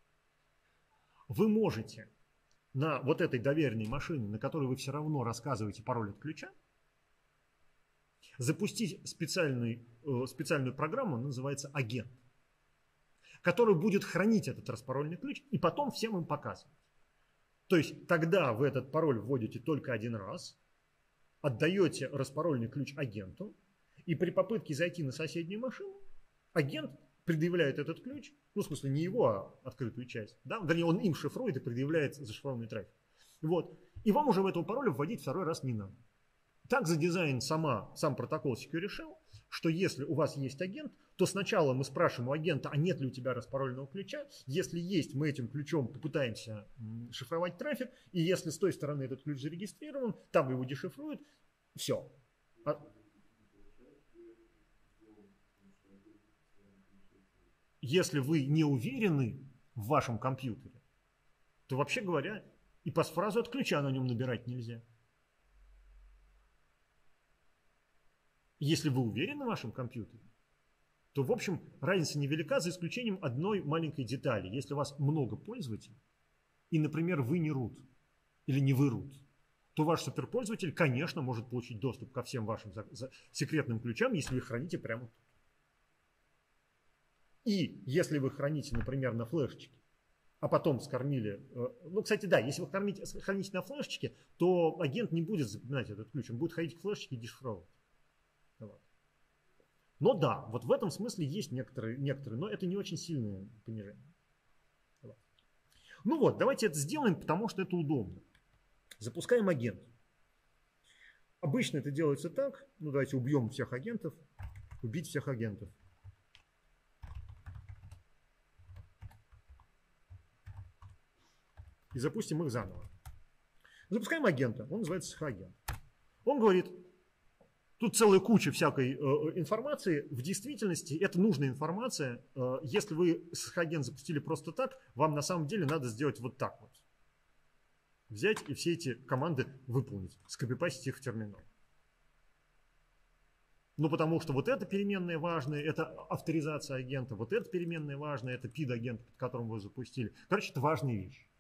Вы можете на вот этой доверенной машине, на которой вы все равно рассказываете пароль от ключа, запустить специальный, э, специальную программу, называется агент, который будет хранить этот распарольный ключ и потом всем им показывать. То есть тогда вы этот пароль вводите только один раз, отдаете распарольный ключ агенту, и при попытке зайти на соседнюю машину, агент предъявляет этот ключ, ну в смысле не его, а открытую часть, да? Вернее, он им шифрует и предъявляет зашифрованный трафик. Вот. И вам уже в этого пароля вводить второй раз не надо. Так задизайн сама, сам протокол Secure Shell, что если у вас есть агент, то сначала мы спрашиваем у агента, а нет ли у тебя распарольного ключа. Если есть, мы этим ключом попытаемся шифровать трафик. И если с той стороны этот ключ зарегистрирован, там его дешифруют. Все. А... Если вы не уверены в вашем компьютере, то вообще говоря, и пассфразу от ключа на нем набирать нельзя. Если вы уверены в вашем компьютере, то, в общем, разница невелика, за исключением одной маленькой детали. Если у вас много пользователей, и, например, вы не root, или не вы root, то ваш суперпользователь, конечно, может получить доступ ко всем вашим за, за секретным ключам, если вы их храните прямо тут. И если вы храните, например, на флешечке, а потом скормили... Ну, кстати, да, если вы храните, храните на флешечке, то агент не будет запоминать этот ключ, он будет ходить к флешечке и дешифровать. Вот. Но да, вот в этом смысле есть некоторые, некоторые, но это не очень сильное понижение. Вот. Ну вот, давайте это сделаем, потому что это удобно. Запускаем агент. Обычно это делается так. Ну, давайте убьем всех агентов. Убить всех агентов. И запустим их заново. Запускаем агента. Он называется схагент. Он говорит, тут целая куча всякой э, информации. В действительности это нужная информация. Э, если вы схагент запустили просто так, вам на самом деле надо сделать вот так вот. Взять и все эти команды выполнить. Скопипастить их в терминал. Ну, потому что вот эта переменная важная, это авторизация агента. Вот эта переменная важная, это пид-агент, под которым вы запустили. Короче, это важные вещи.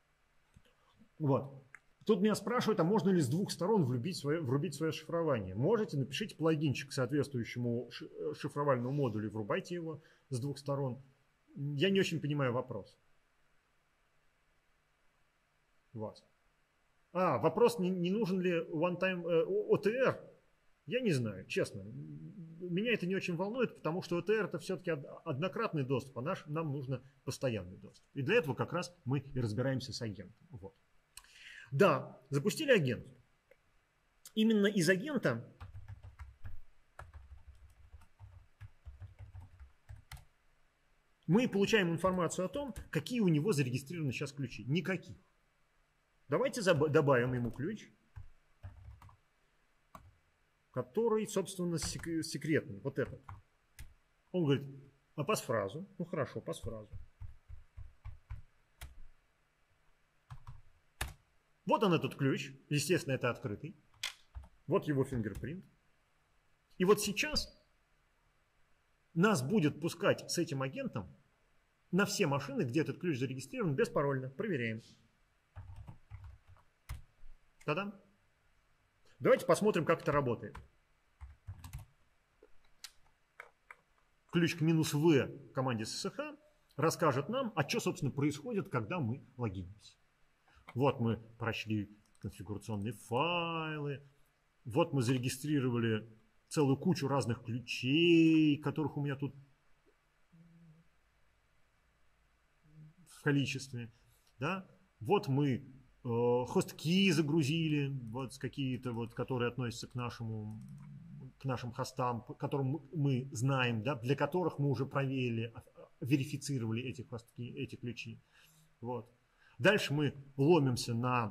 Вот. Тут меня спрашивают, а можно ли с двух сторон врубить свое, врубить свое шифрование? Можете, напишите плагинчик к соответствующему шифровальному модулю, врубайте его с двух сторон. Я не очень понимаю вопрос. Вот. А, вопрос, не, не нужен ли one-time э, о тэ эр? Я не знаю, честно. Меня это не очень волнует, потому что о тэ эр это все-таки однократный доступ, а наш, нам нужно постоянный доступ. И для этого как раз мы и разбираемся с агентом. Вот. Да, запустили агент. Именно из агента мы получаем информацию о том, какие у него зарегистрированы сейчас ключи. Никаких. Давайте добавим ему ключ, который, собственно, секретный. Вот этот. Он говорит, а пасфразу? Ну хорошо, пасфразу. Вот он, этот ключ. Естественно, это открытый. Вот его фингерпринт. И вот сейчас нас будет пускать с этим агентом на все машины, где этот ключ зарегистрирован, беспарольно. Проверяем. Та-дам. Давайте посмотрим, как это работает. Ключ к минус В команде эс эс эйч расскажет нам, а что, собственно, происходит, когда мы логинимся. Вот мы прочли конфигурационные файлы. Вот мы зарегистрировали целую кучу разных ключей, которых у меня тут в количестве. Да? Вот мы хост-ки загрузили, вот какие-то, вот, которые относятся к нашему, к нашим хостам, которым мы знаем, да, для которых мы уже проверили, верифицировали эти хостки, эти ключи. Вот. Дальше мы ломимся на,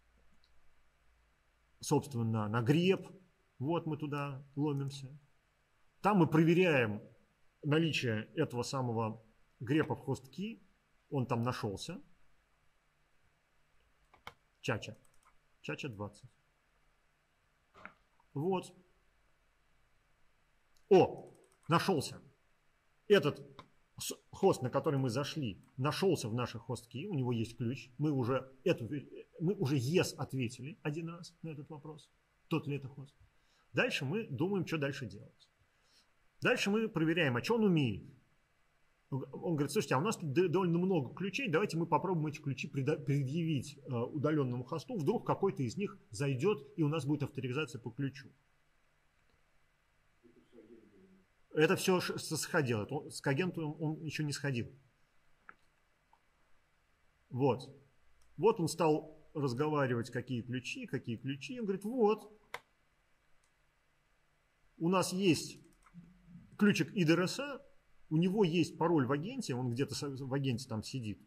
собственно, на греб. Вот мы туда ломимся. Там мы проверяем наличие этого самого грепа в хост-ки. Он там нашелся. Чача. Чача двадцать. Вот. О, нашелся. Этот хост, на который мы зашли, нашелся в наших хост-ки. У него есть ключ. Мы уже, эту, мы уже yes ответили один раз на этот вопрос. Тот ли это хост. Дальше мы думаем, что дальше делать. Дальше мы проверяем, а что он умеет. Он говорит, слушайте, а у нас тут довольно много ключей, давайте мы попробуем эти ключи предъявить удаленному хосту, вдруг какой-то из них зайдет, и у нас будет авторизация по ключу. Это все эс эс эйч делает, он, с агентом он еще не сходил. Вот. Вот он стал разговаривать, какие ключи, какие ключи. Он говорит, вот, у нас есть ключик ай ди эр эс, у него есть пароль в агенте, он где-то в агенте там сидит.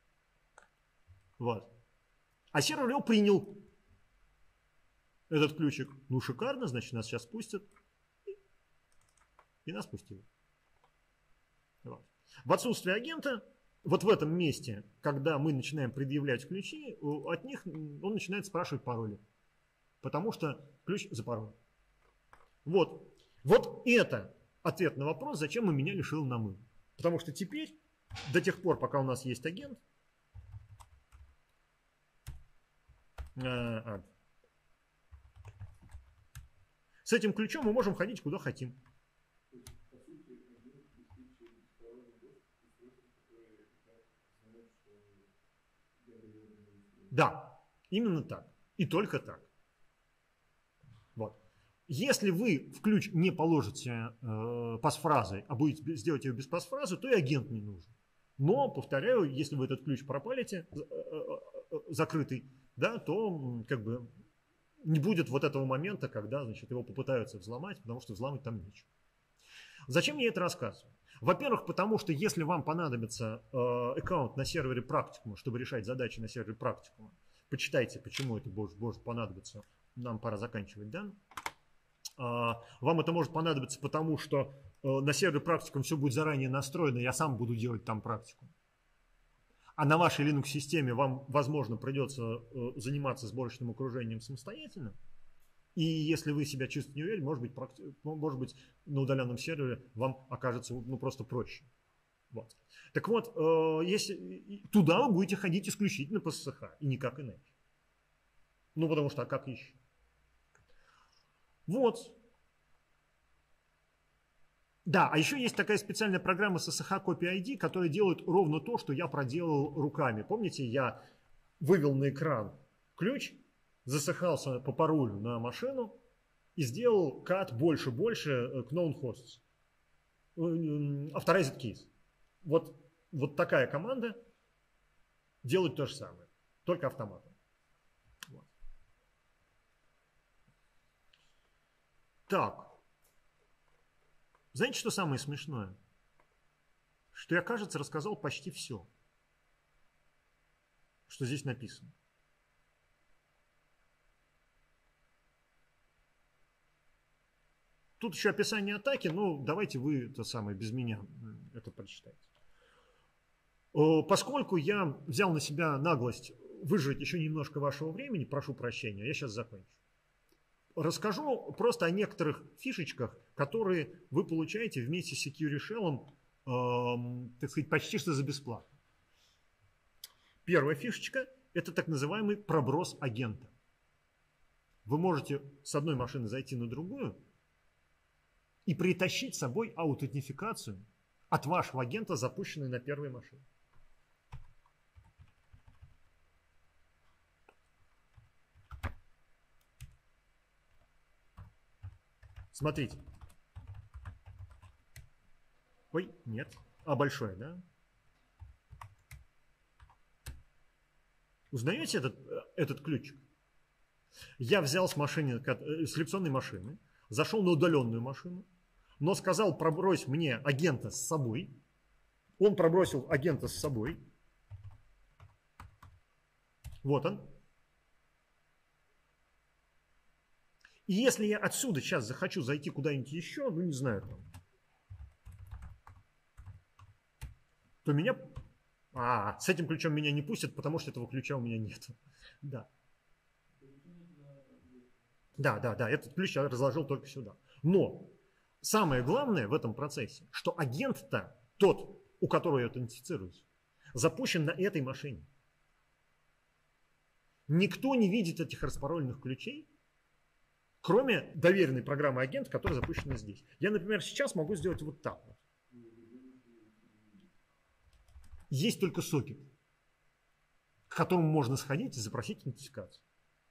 Вот. А сервер его принял, этот ключик. Ну, шикарно, значит, нас сейчас спустят. И, и нас пустили. Вот. В отсутствие агента, вот в этом месте, когда мы начинаем предъявлять ключи, от них он начинает спрашивать пароли. Потому что ключ запаролен. Вот. Вот это ответ на вопрос, зачем мы меняли шило на мыло. Потому что теперь, до тех пор, пока у нас есть агент, а, а, с этим ключом мы можем ходить куда хотим. Да, именно так. И только так. Вот. Если вы в ключ не положите э, пасфразы, а будете сделать ее без пасфразы, то и агент не нужен. Но, повторяю, если вы этот ключ пропалите, э, э, закрытый, да, то как бы не будет вот этого момента, когда, значит, его попытаются взломать, потому что взломать там нечего. Зачем я это рассказываю? Во-первых, потому что если вам понадобится э, аккаунт на сервере практикума, чтобы решать задачи на сервере практикума, почитайте, почему это может, может понадобиться. Нам пора заканчивать, да? А, вам это может понадобиться, потому что э, на сервере практикум все будет заранее настроено, я сам буду делать там практику. А на вашей Linux-системе вам, возможно, придется э, заниматься сборочным окружением самостоятельно. И если вы себя чувствуете неуверенно, может быть, практи... может быть, на удаленном сервере вам окажется ну, просто проще. Вот. Так вот, э, если... туда вы будете ходить исключительно по эс эс эйч, и никак иначе. Ну, потому что, а как еще? Вот. Да, а еще есть такая специальная программа эс эс эйч Copy ай ди, которая делает ровно то, что я проделал руками. Помните, я вывел на экран ключ, засыхался по паролю на машину и сделал cut больше-больше к known hosts. Authorized keys. Вот, вот такая команда делает то же самое, только автоматом. Вот. Так. Знаете, что самое смешное? Что я, кажется, рассказал почти все, что здесь написано. Тут еще описание атаки, но давайте вы это самое без меня это прочитайте. Поскольку я взял на себя наглость выжать еще немножко вашего времени, прошу прощения, я сейчас закончу. Расскажу просто о некоторых фишечках, которые вы получаете вместе с Security Shell, э, так сказать, почти что за бесплатно. Первая фишечка – это так называемый проброс агента. Вы можете с одной машины зайти на другую и притащить с собой аутентификацию от вашего агента, запущенной на первой машине. Смотрите. Ой, нет. А большое, да? Узнаете этот, этот ключик? Я взял с машины, с лекционной машины, зашел на удаленную машину, но сказал, пробрось мне агента с собой. Он пробросил агента с собой. Вот он. И если я отсюда сейчас захочу зайти куда-нибудь еще, ну не знаю, там, то меня... А, с этим ключом меня не пустят, потому что этого ключа у меня нет. Да. Да, да, да, этот ключ я разложил только сюда. Но самое главное в этом процессе, что агент-то, тот, у которого я аутентифицируюсь, запущен на этой машине. Никто не видит этих распароленных ключей, кроме доверенной программы агент, которая запущена здесь. Я, например, сейчас могу сделать вот так вот. Есть только сокет, к которому можно сходить и запросить идентификацию.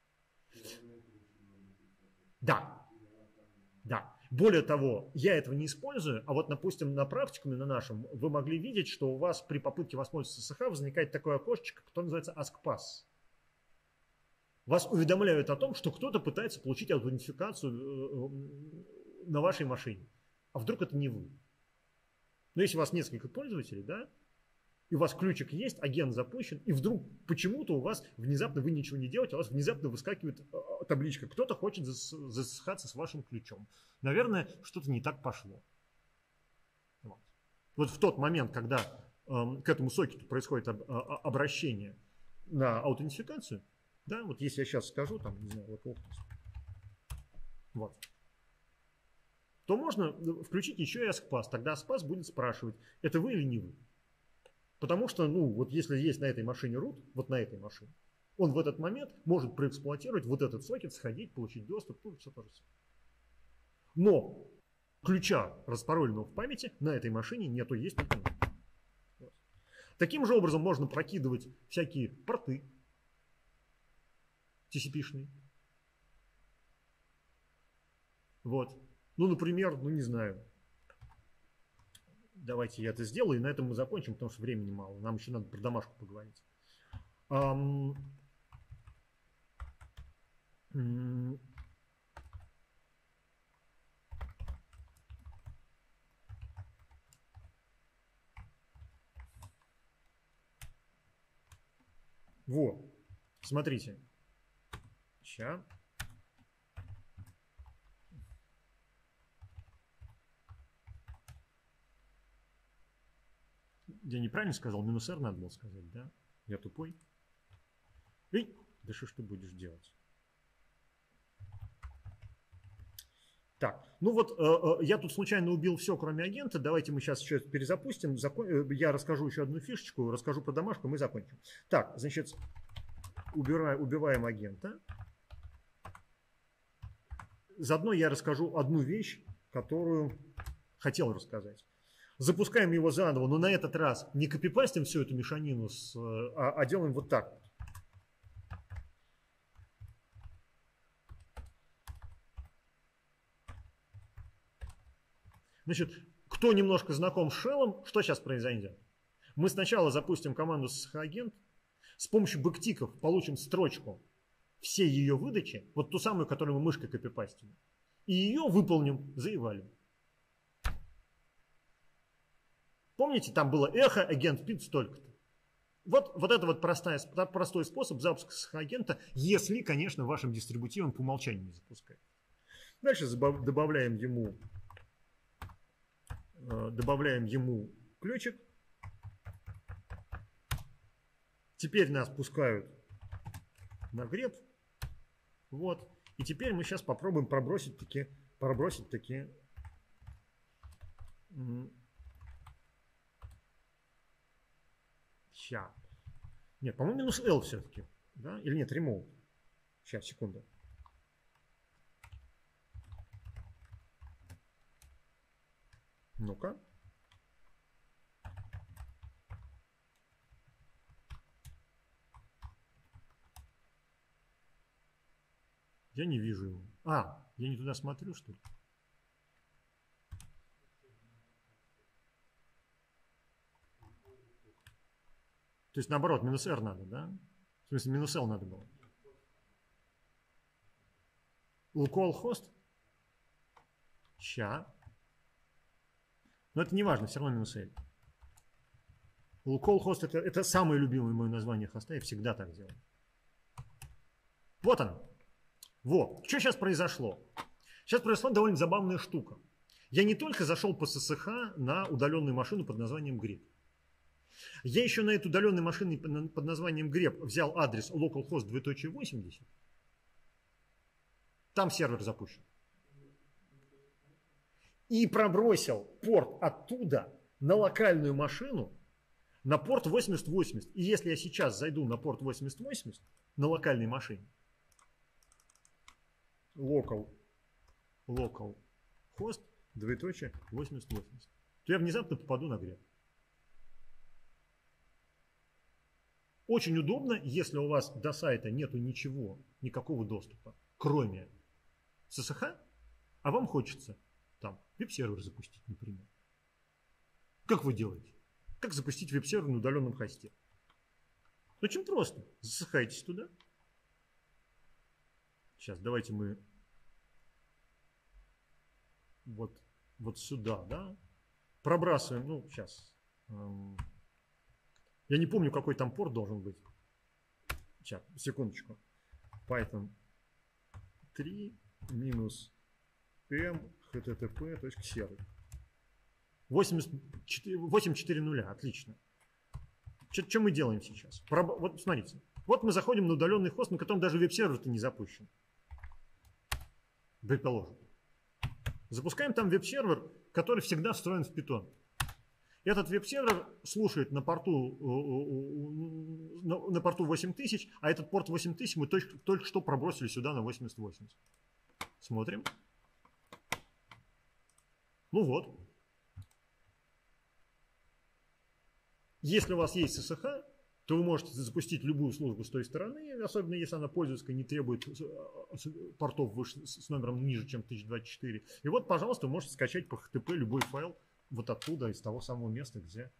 Да. Да. Более того, я этого не использую, а вот, допустим, на практикуме на нашем вы могли видеть, что у вас при попытке воспользоваться эс эс эйч возникает такое окошечко, которое называется AskPass. Вас уведомляют о том, что кто-то пытается получить аутентификацию на вашей машине. А вдруг это не вы? Но если у вас несколько пользователей, да, и у вас ключик есть, агент запущен, и вдруг почему-то у вас внезапно вы ничего не делаете, у вас внезапно выскакивает табличка. Кто-то хочет засыхаться с вашим ключом. Наверное, что-то не так пошло. Вот, вот в тот момент, когда э, к этому сокету происходит об, а, обращение на аутентификацию, да, вот если я сейчас скажу, там, не знаю, localhost, вот, то можно включить еще и Ask Pass. Тогда Ask Pass будет спрашивать, это вы или не вы. Потому что, ну, вот если есть на этой машине root, вот на этой машине, он в этот момент может проэксплуатировать вот этот сокет, сходить, получить доступ, тут все то же самое. Но ключа, распароленного в памяти, на этой машине нету, есть только нет. Вот. Таким же образом можно прокидывать всякие порты ти си пи-шные. Вот. Ну, например, ну не знаю. Давайте я это сделаю, и на этом мы закончим, потому что времени мало. Нам еще надо про домашку поговорить. Um, um, вот. Смотрите. Сейчас. Я неправильно сказал, минус R надо было сказать, да? Я тупой. Эй, да что ж ты будешь делать? Так, ну вот э, э, я тут случайно убил все, кроме агента. Давайте мы сейчас еще перезапустим. Закон... Я расскажу еще одну фишечку, расскажу про домашку, мы закончим. Так, значит, убираем, убиваем агента. Заодно я расскажу одну вещь, которую хотел рассказать. Запускаем его заново, но на этот раз не копипастим всю эту мешанину, с, а, а делаем вот так. Значит, кто немножко знаком с шеллом, что сейчас произойдет? Мы сначала запустим команду эс эс эйч-агент, с помощью бэктиков получим строчку всей ее выдачи, вот ту самую, которую мы мышкой копипастили, и ее выполним, заевалим. Помните, там было эхо, агент спит столько-то. Вот, вот это вот простая, простой способ запуска эс эс эйч-агента, если, конечно, вашим дистрибутивом по умолчанию не запускает. Дальше добавляем ему, добавляем ему ключик. Теперь нас пускают на греб. Вот. И теперь мы сейчас попробуем пробросить такие, пробросить такие. Сейчас. Нет, по-моему, минус L все-таки. Да? Или нет, remote. Сейчас, секунду. Ну-ка. Я не вижу его. А, я не туда смотрю, что ли? То есть наоборот, минус R надо, да? В смысле, минус L надо было. Localhost? Ща. Но это не важно, все равно минус L. Localhost это, это самое любимое мое название хоста, я всегда так делаю. Вот оно. Вот. Что сейчас произошло? Сейчас произошла довольно забавная штука. Я не только зашел по эс эс эйч на удаленную машину под названием grep. Я еще на эту удаленную машину под названием grep взял адрес localhost два восемьдесят. Там сервер запущен. И пробросил порт оттуда на локальную машину на порт восемьдесят восемьдесят. И если я сейчас зайду на порт восемьдесят восемьдесят на локальной машине, local, local host двоеточие восемьдесят восемьдесят, то я внезапно попаду на grep. Очень удобно, если у вас до сайта нету ничего, никакого доступа, кроме эс эс эйч, а вам хочется там веб-сервер запустить, например. Как вы делаете? Как запустить веб-сервер на удаленном хосте? Очень просто. Засыхаетесь туда. Сейчас давайте мы вот, вот сюда, да, пробрасываем, ну, сейчас. Эм, я не помню, какой там порт должен быть. Сейчас, секундочку. Python три минус m http.server. восемь четыре ноль, отлично. Что мы делаем сейчас? Проб... Вот смотрите. Вот мы заходим на удаленный хост, на котором даже веб-сервер-то не запущен. Предположим. Запускаем там веб-сервер, который всегда встроен в Python. Этот веб-сервер слушает на порту, на, на порту восемь тысяч, а этот порт восемь тысяч мы только, только что пробросили сюда на восемьдесят восемьдесят. Смотрим. Ну вот. Если у вас есть эс эс эйч, то вы можете запустить любую службу с той стороны, особенно если она пользовательская, не требует портов выше, с номером ниже, чем тысяча двадцать четыре. И вот, пожалуйста, вы можете скачать по эйч ти ти пи любой файл вот оттуда, из того самого места, где...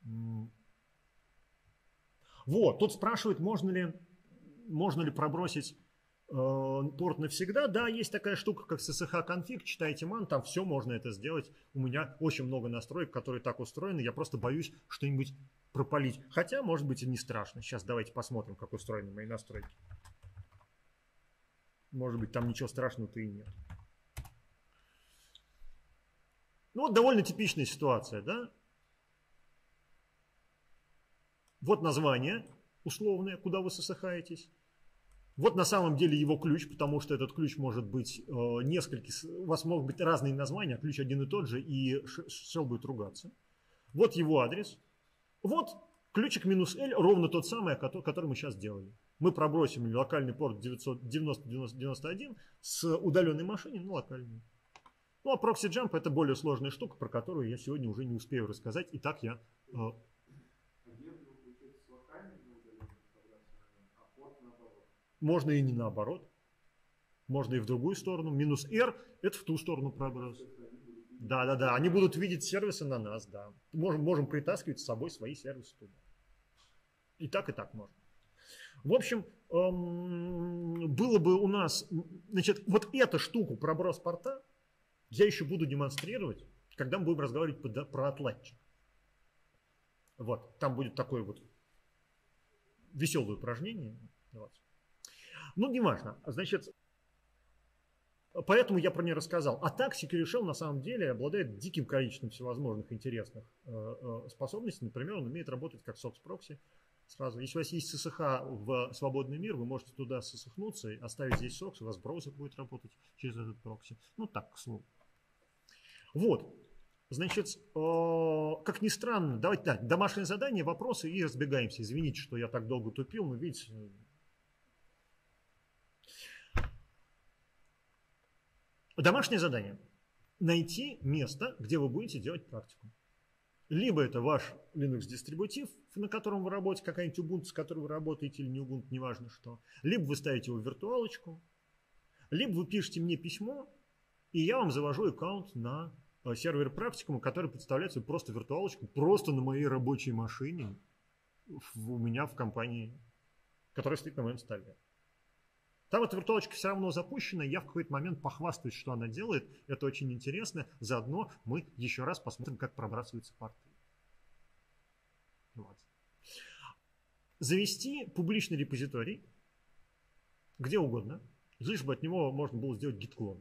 Вот, тут спрашивают, можно ли, можно ли пробросить э, порт навсегда. Да, есть такая штука, как эс эс эйч config, читайте ман, там все можно это сделать. У меня очень много настроек, которые так устроены, я просто боюсь что-нибудь пропалить. Хотя, может быть, и не страшно. Сейчас давайте посмотрим, как устроены мои настройки. Может быть, там ничего страшного-то и нет. Ну, вот довольно типичная ситуация, да? Вот название условное, куда вы сосыхаетесь. Вот на самом деле его ключ, потому что этот ключ может быть э, несколько... У вас могут быть разные названия, а ключ один и тот же, и shell будет ругаться. Вот его адрес. Вот ключик минус L, ровно тот самый, который мы сейчас делали. Мы пробросим локальный порт девятьсот девяносто девяносто девяносто один с удаленной машиной на локальную. Ну, а proxy jump это более сложная штука, про которую я сегодня уже не успею рассказать. И так я... Э... Можно и не наоборот. Можно и в другую сторону. Минус R это в ту сторону проброс. Да, да, да. Они будут видеть сервисы на нас, да. Можем, можем притаскивать с собой свои сервисы туда. И так, и так можно. В общем, эм, было бы у нас... Значит, вот эту штуку, проброс порта, я еще буду демонстрировать, когда мы будем разговаривать про отладчик. Вот. Там будет такое вот веселое упражнение. Вот. Ну, неважно. Значит... Поэтому я про нее рассказал. А так, SecureShell на самом деле обладает диким количеством всевозможных интересных э, э, способностей. Например, он умеет работать как сокс-прокси. Сразу. Если у вас есть эс эс эйч в свободный мир, вы можете туда сосыхнуться, оставить здесь сокс, у вас браузер будет работать через этот прокси. Ну так, к слову. Вот. Значит, э, как ни странно, давайте так, домашнее задание, вопросы и разбегаемся. Извините, что я так долго тупил, но видите... Домашнее задание. Найти место, где вы будете делать практику. Либо это ваш Linux-дистрибутив, на котором вы работаете, какая-нибудь Ubuntu, с которой вы работаете, или не Ubuntu, неважно что. Либо вы ставите его в виртуалочку. Либо вы пишете мне письмо, и я вам завожу аккаунт на сервере практикума, который представляет собой просто виртуалочку, просто на моей рабочей машине у меня в компании, которая стоит на моем столе. Там эта виртуалочка все равно запущена, я в какой-то момент похвастаюсь, что она делает. Это очень интересно. Заодно мы еще раз посмотрим, как пробрасываются порты. Вот. Завести публичный репозиторий где угодно, лишь бы от него можно было сделать гит-клон.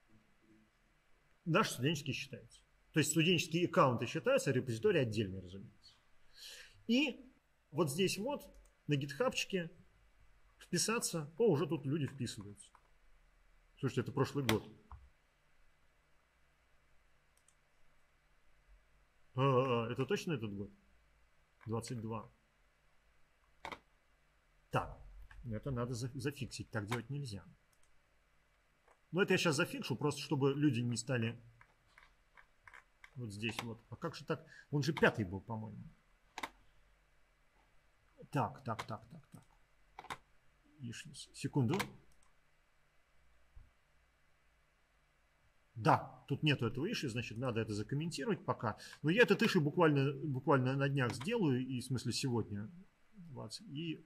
Наш студенческий считается. То есть студенческие аккаунты считаются, а репозиторий отдельный, разумеется. И вот здесь вот на гитхабчике вписаться. О, уже тут люди вписываются. Слушайте, это прошлый год. А, это точно этот год? двадцать два. Так, это надо зафиксить. Так делать нельзя. Но это я сейчас зафикшу, просто чтобы люди не стали... Вот здесь вот. А как же так? Он же пятый был, по-моему. Так, так, так, так, так. Секунду. Да, тут нету этого иши, значит, надо это закомментировать пока. Но я этот иши буквально, буквально на днях сделаю, и в смысле сегодня. И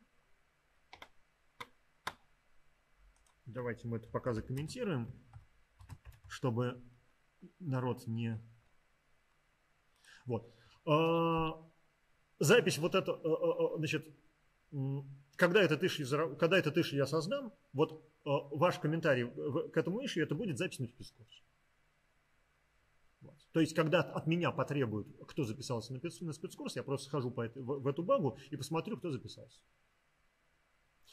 давайте мы это пока закомментируем, чтобы народ не... Вот. Запись вот это, значит... Когда этот иши, когда этот иши я создам, вот э, ваш комментарий к этому иши, это будет запись на спецкурс. Вот. То есть, когда от меня потребуют, кто записался на, на спецкурс, я просто схожу по это, в, в эту багу и посмотрю, кто записался.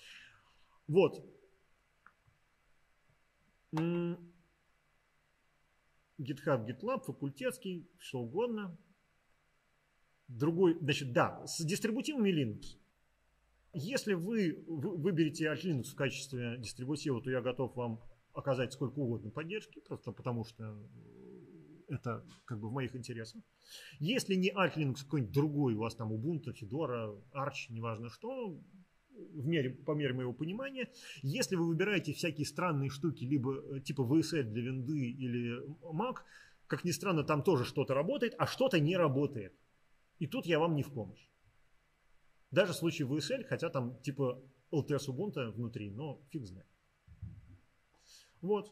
Вот. GitHub, GitLab, факультетский, что угодно. Другой, значит, да, с дистрибутивами Linux. Если вы выберете Arch Linux в качестве дистрибутива, то я готов вам оказать сколько угодно поддержки, просто потому что это как бы в моих интересах. Если не Arch Linux, какой-нибудь другой, у вас там Ubuntu, Fedora, Arch, неважно что, в мере, по мере моего понимания, если вы выбираете всякие странные штуки, либо типа ви эс эль для винды или Mac, как ни странно, там тоже что-то работает, а что-то не работает. И тут я вам не в помощь. Даже в случае ви эс эль, хотя там типа эл ти эс Ubuntu внутри, но фиг знает. Вот.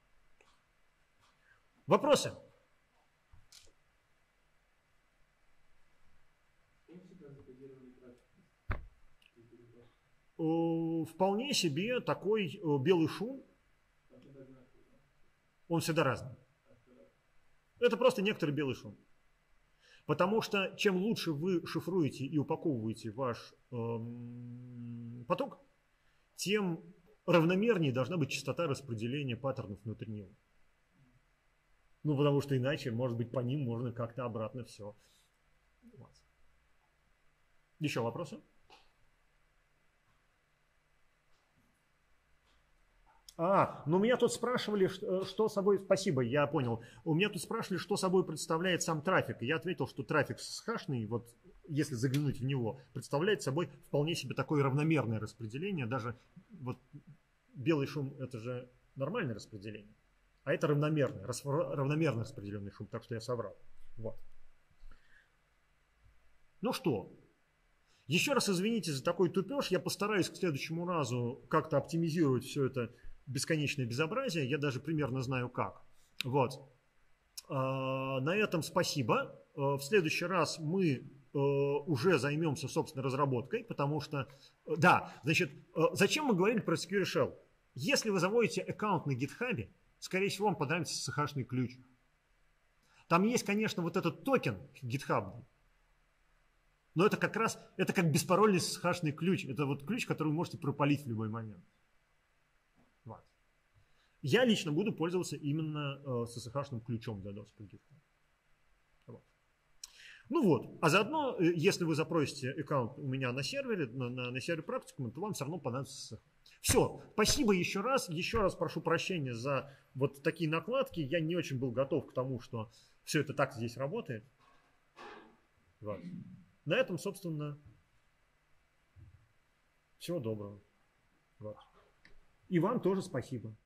Вопросы? Вполне себе такой белый шум. Он всегда разный. Это просто некоторый белый шум. Потому что чем лучше вы шифруете и упаковываете ваш эм, поток, тем равномернее должна быть частота распределения паттернов внутри него. Ну, потому что иначе, может быть, по ним можно как-то обратно все. Еще вопросы? А, ну меня тут спрашивали, что, что собой... Спасибо, я понял. У меня тут спрашивали, что собой представляет сам трафик. И я ответил, что трафик схашный, вот если заглянуть в него, представляет собой вполне себе такое равномерное распределение. Даже вот белый шум — это же нормальное распределение. А это равномерное, равномерно распределенный шум, так что я соврал. Вот. Ну что, еще раз извините за такой тупеж. Я постараюсь к следующему разу как-то оптимизировать все это бесконечное безобразие. Я даже примерно знаю как. Вот. На этом спасибо. В следующий раз мы уже займемся, собственно, разработкой, потому что... Да, значит, зачем мы говорили про Secure Shell? Если вы заводите аккаунт на GitHub, скорее всего, вам понравится эс эс эйч-ный ключ. Там есть, конечно, вот этот токен GitHub, но это как раз, это как беспарольный эс эс эйч-ный ключ. Это вот ключ, который вы можете пропалить в любой момент. Вот. Я лично буду пользоваться именно э, эс эс эйч-ным ключом для доступа к GitHub. Вот. Ну вот, а заодно, если вы запросите аккаунт у меня на сервере, на, на, на сервере практикума, то вам все равно понадобится эс эс эйч. Все, спасибо еще раз. Еще раз прошу прощения за вот такие накладки. Я не очень был готов к тому, что все это так здесь работает. Вот. На этом, собственно, всего доброго. Вот. И вам тоже спасибо.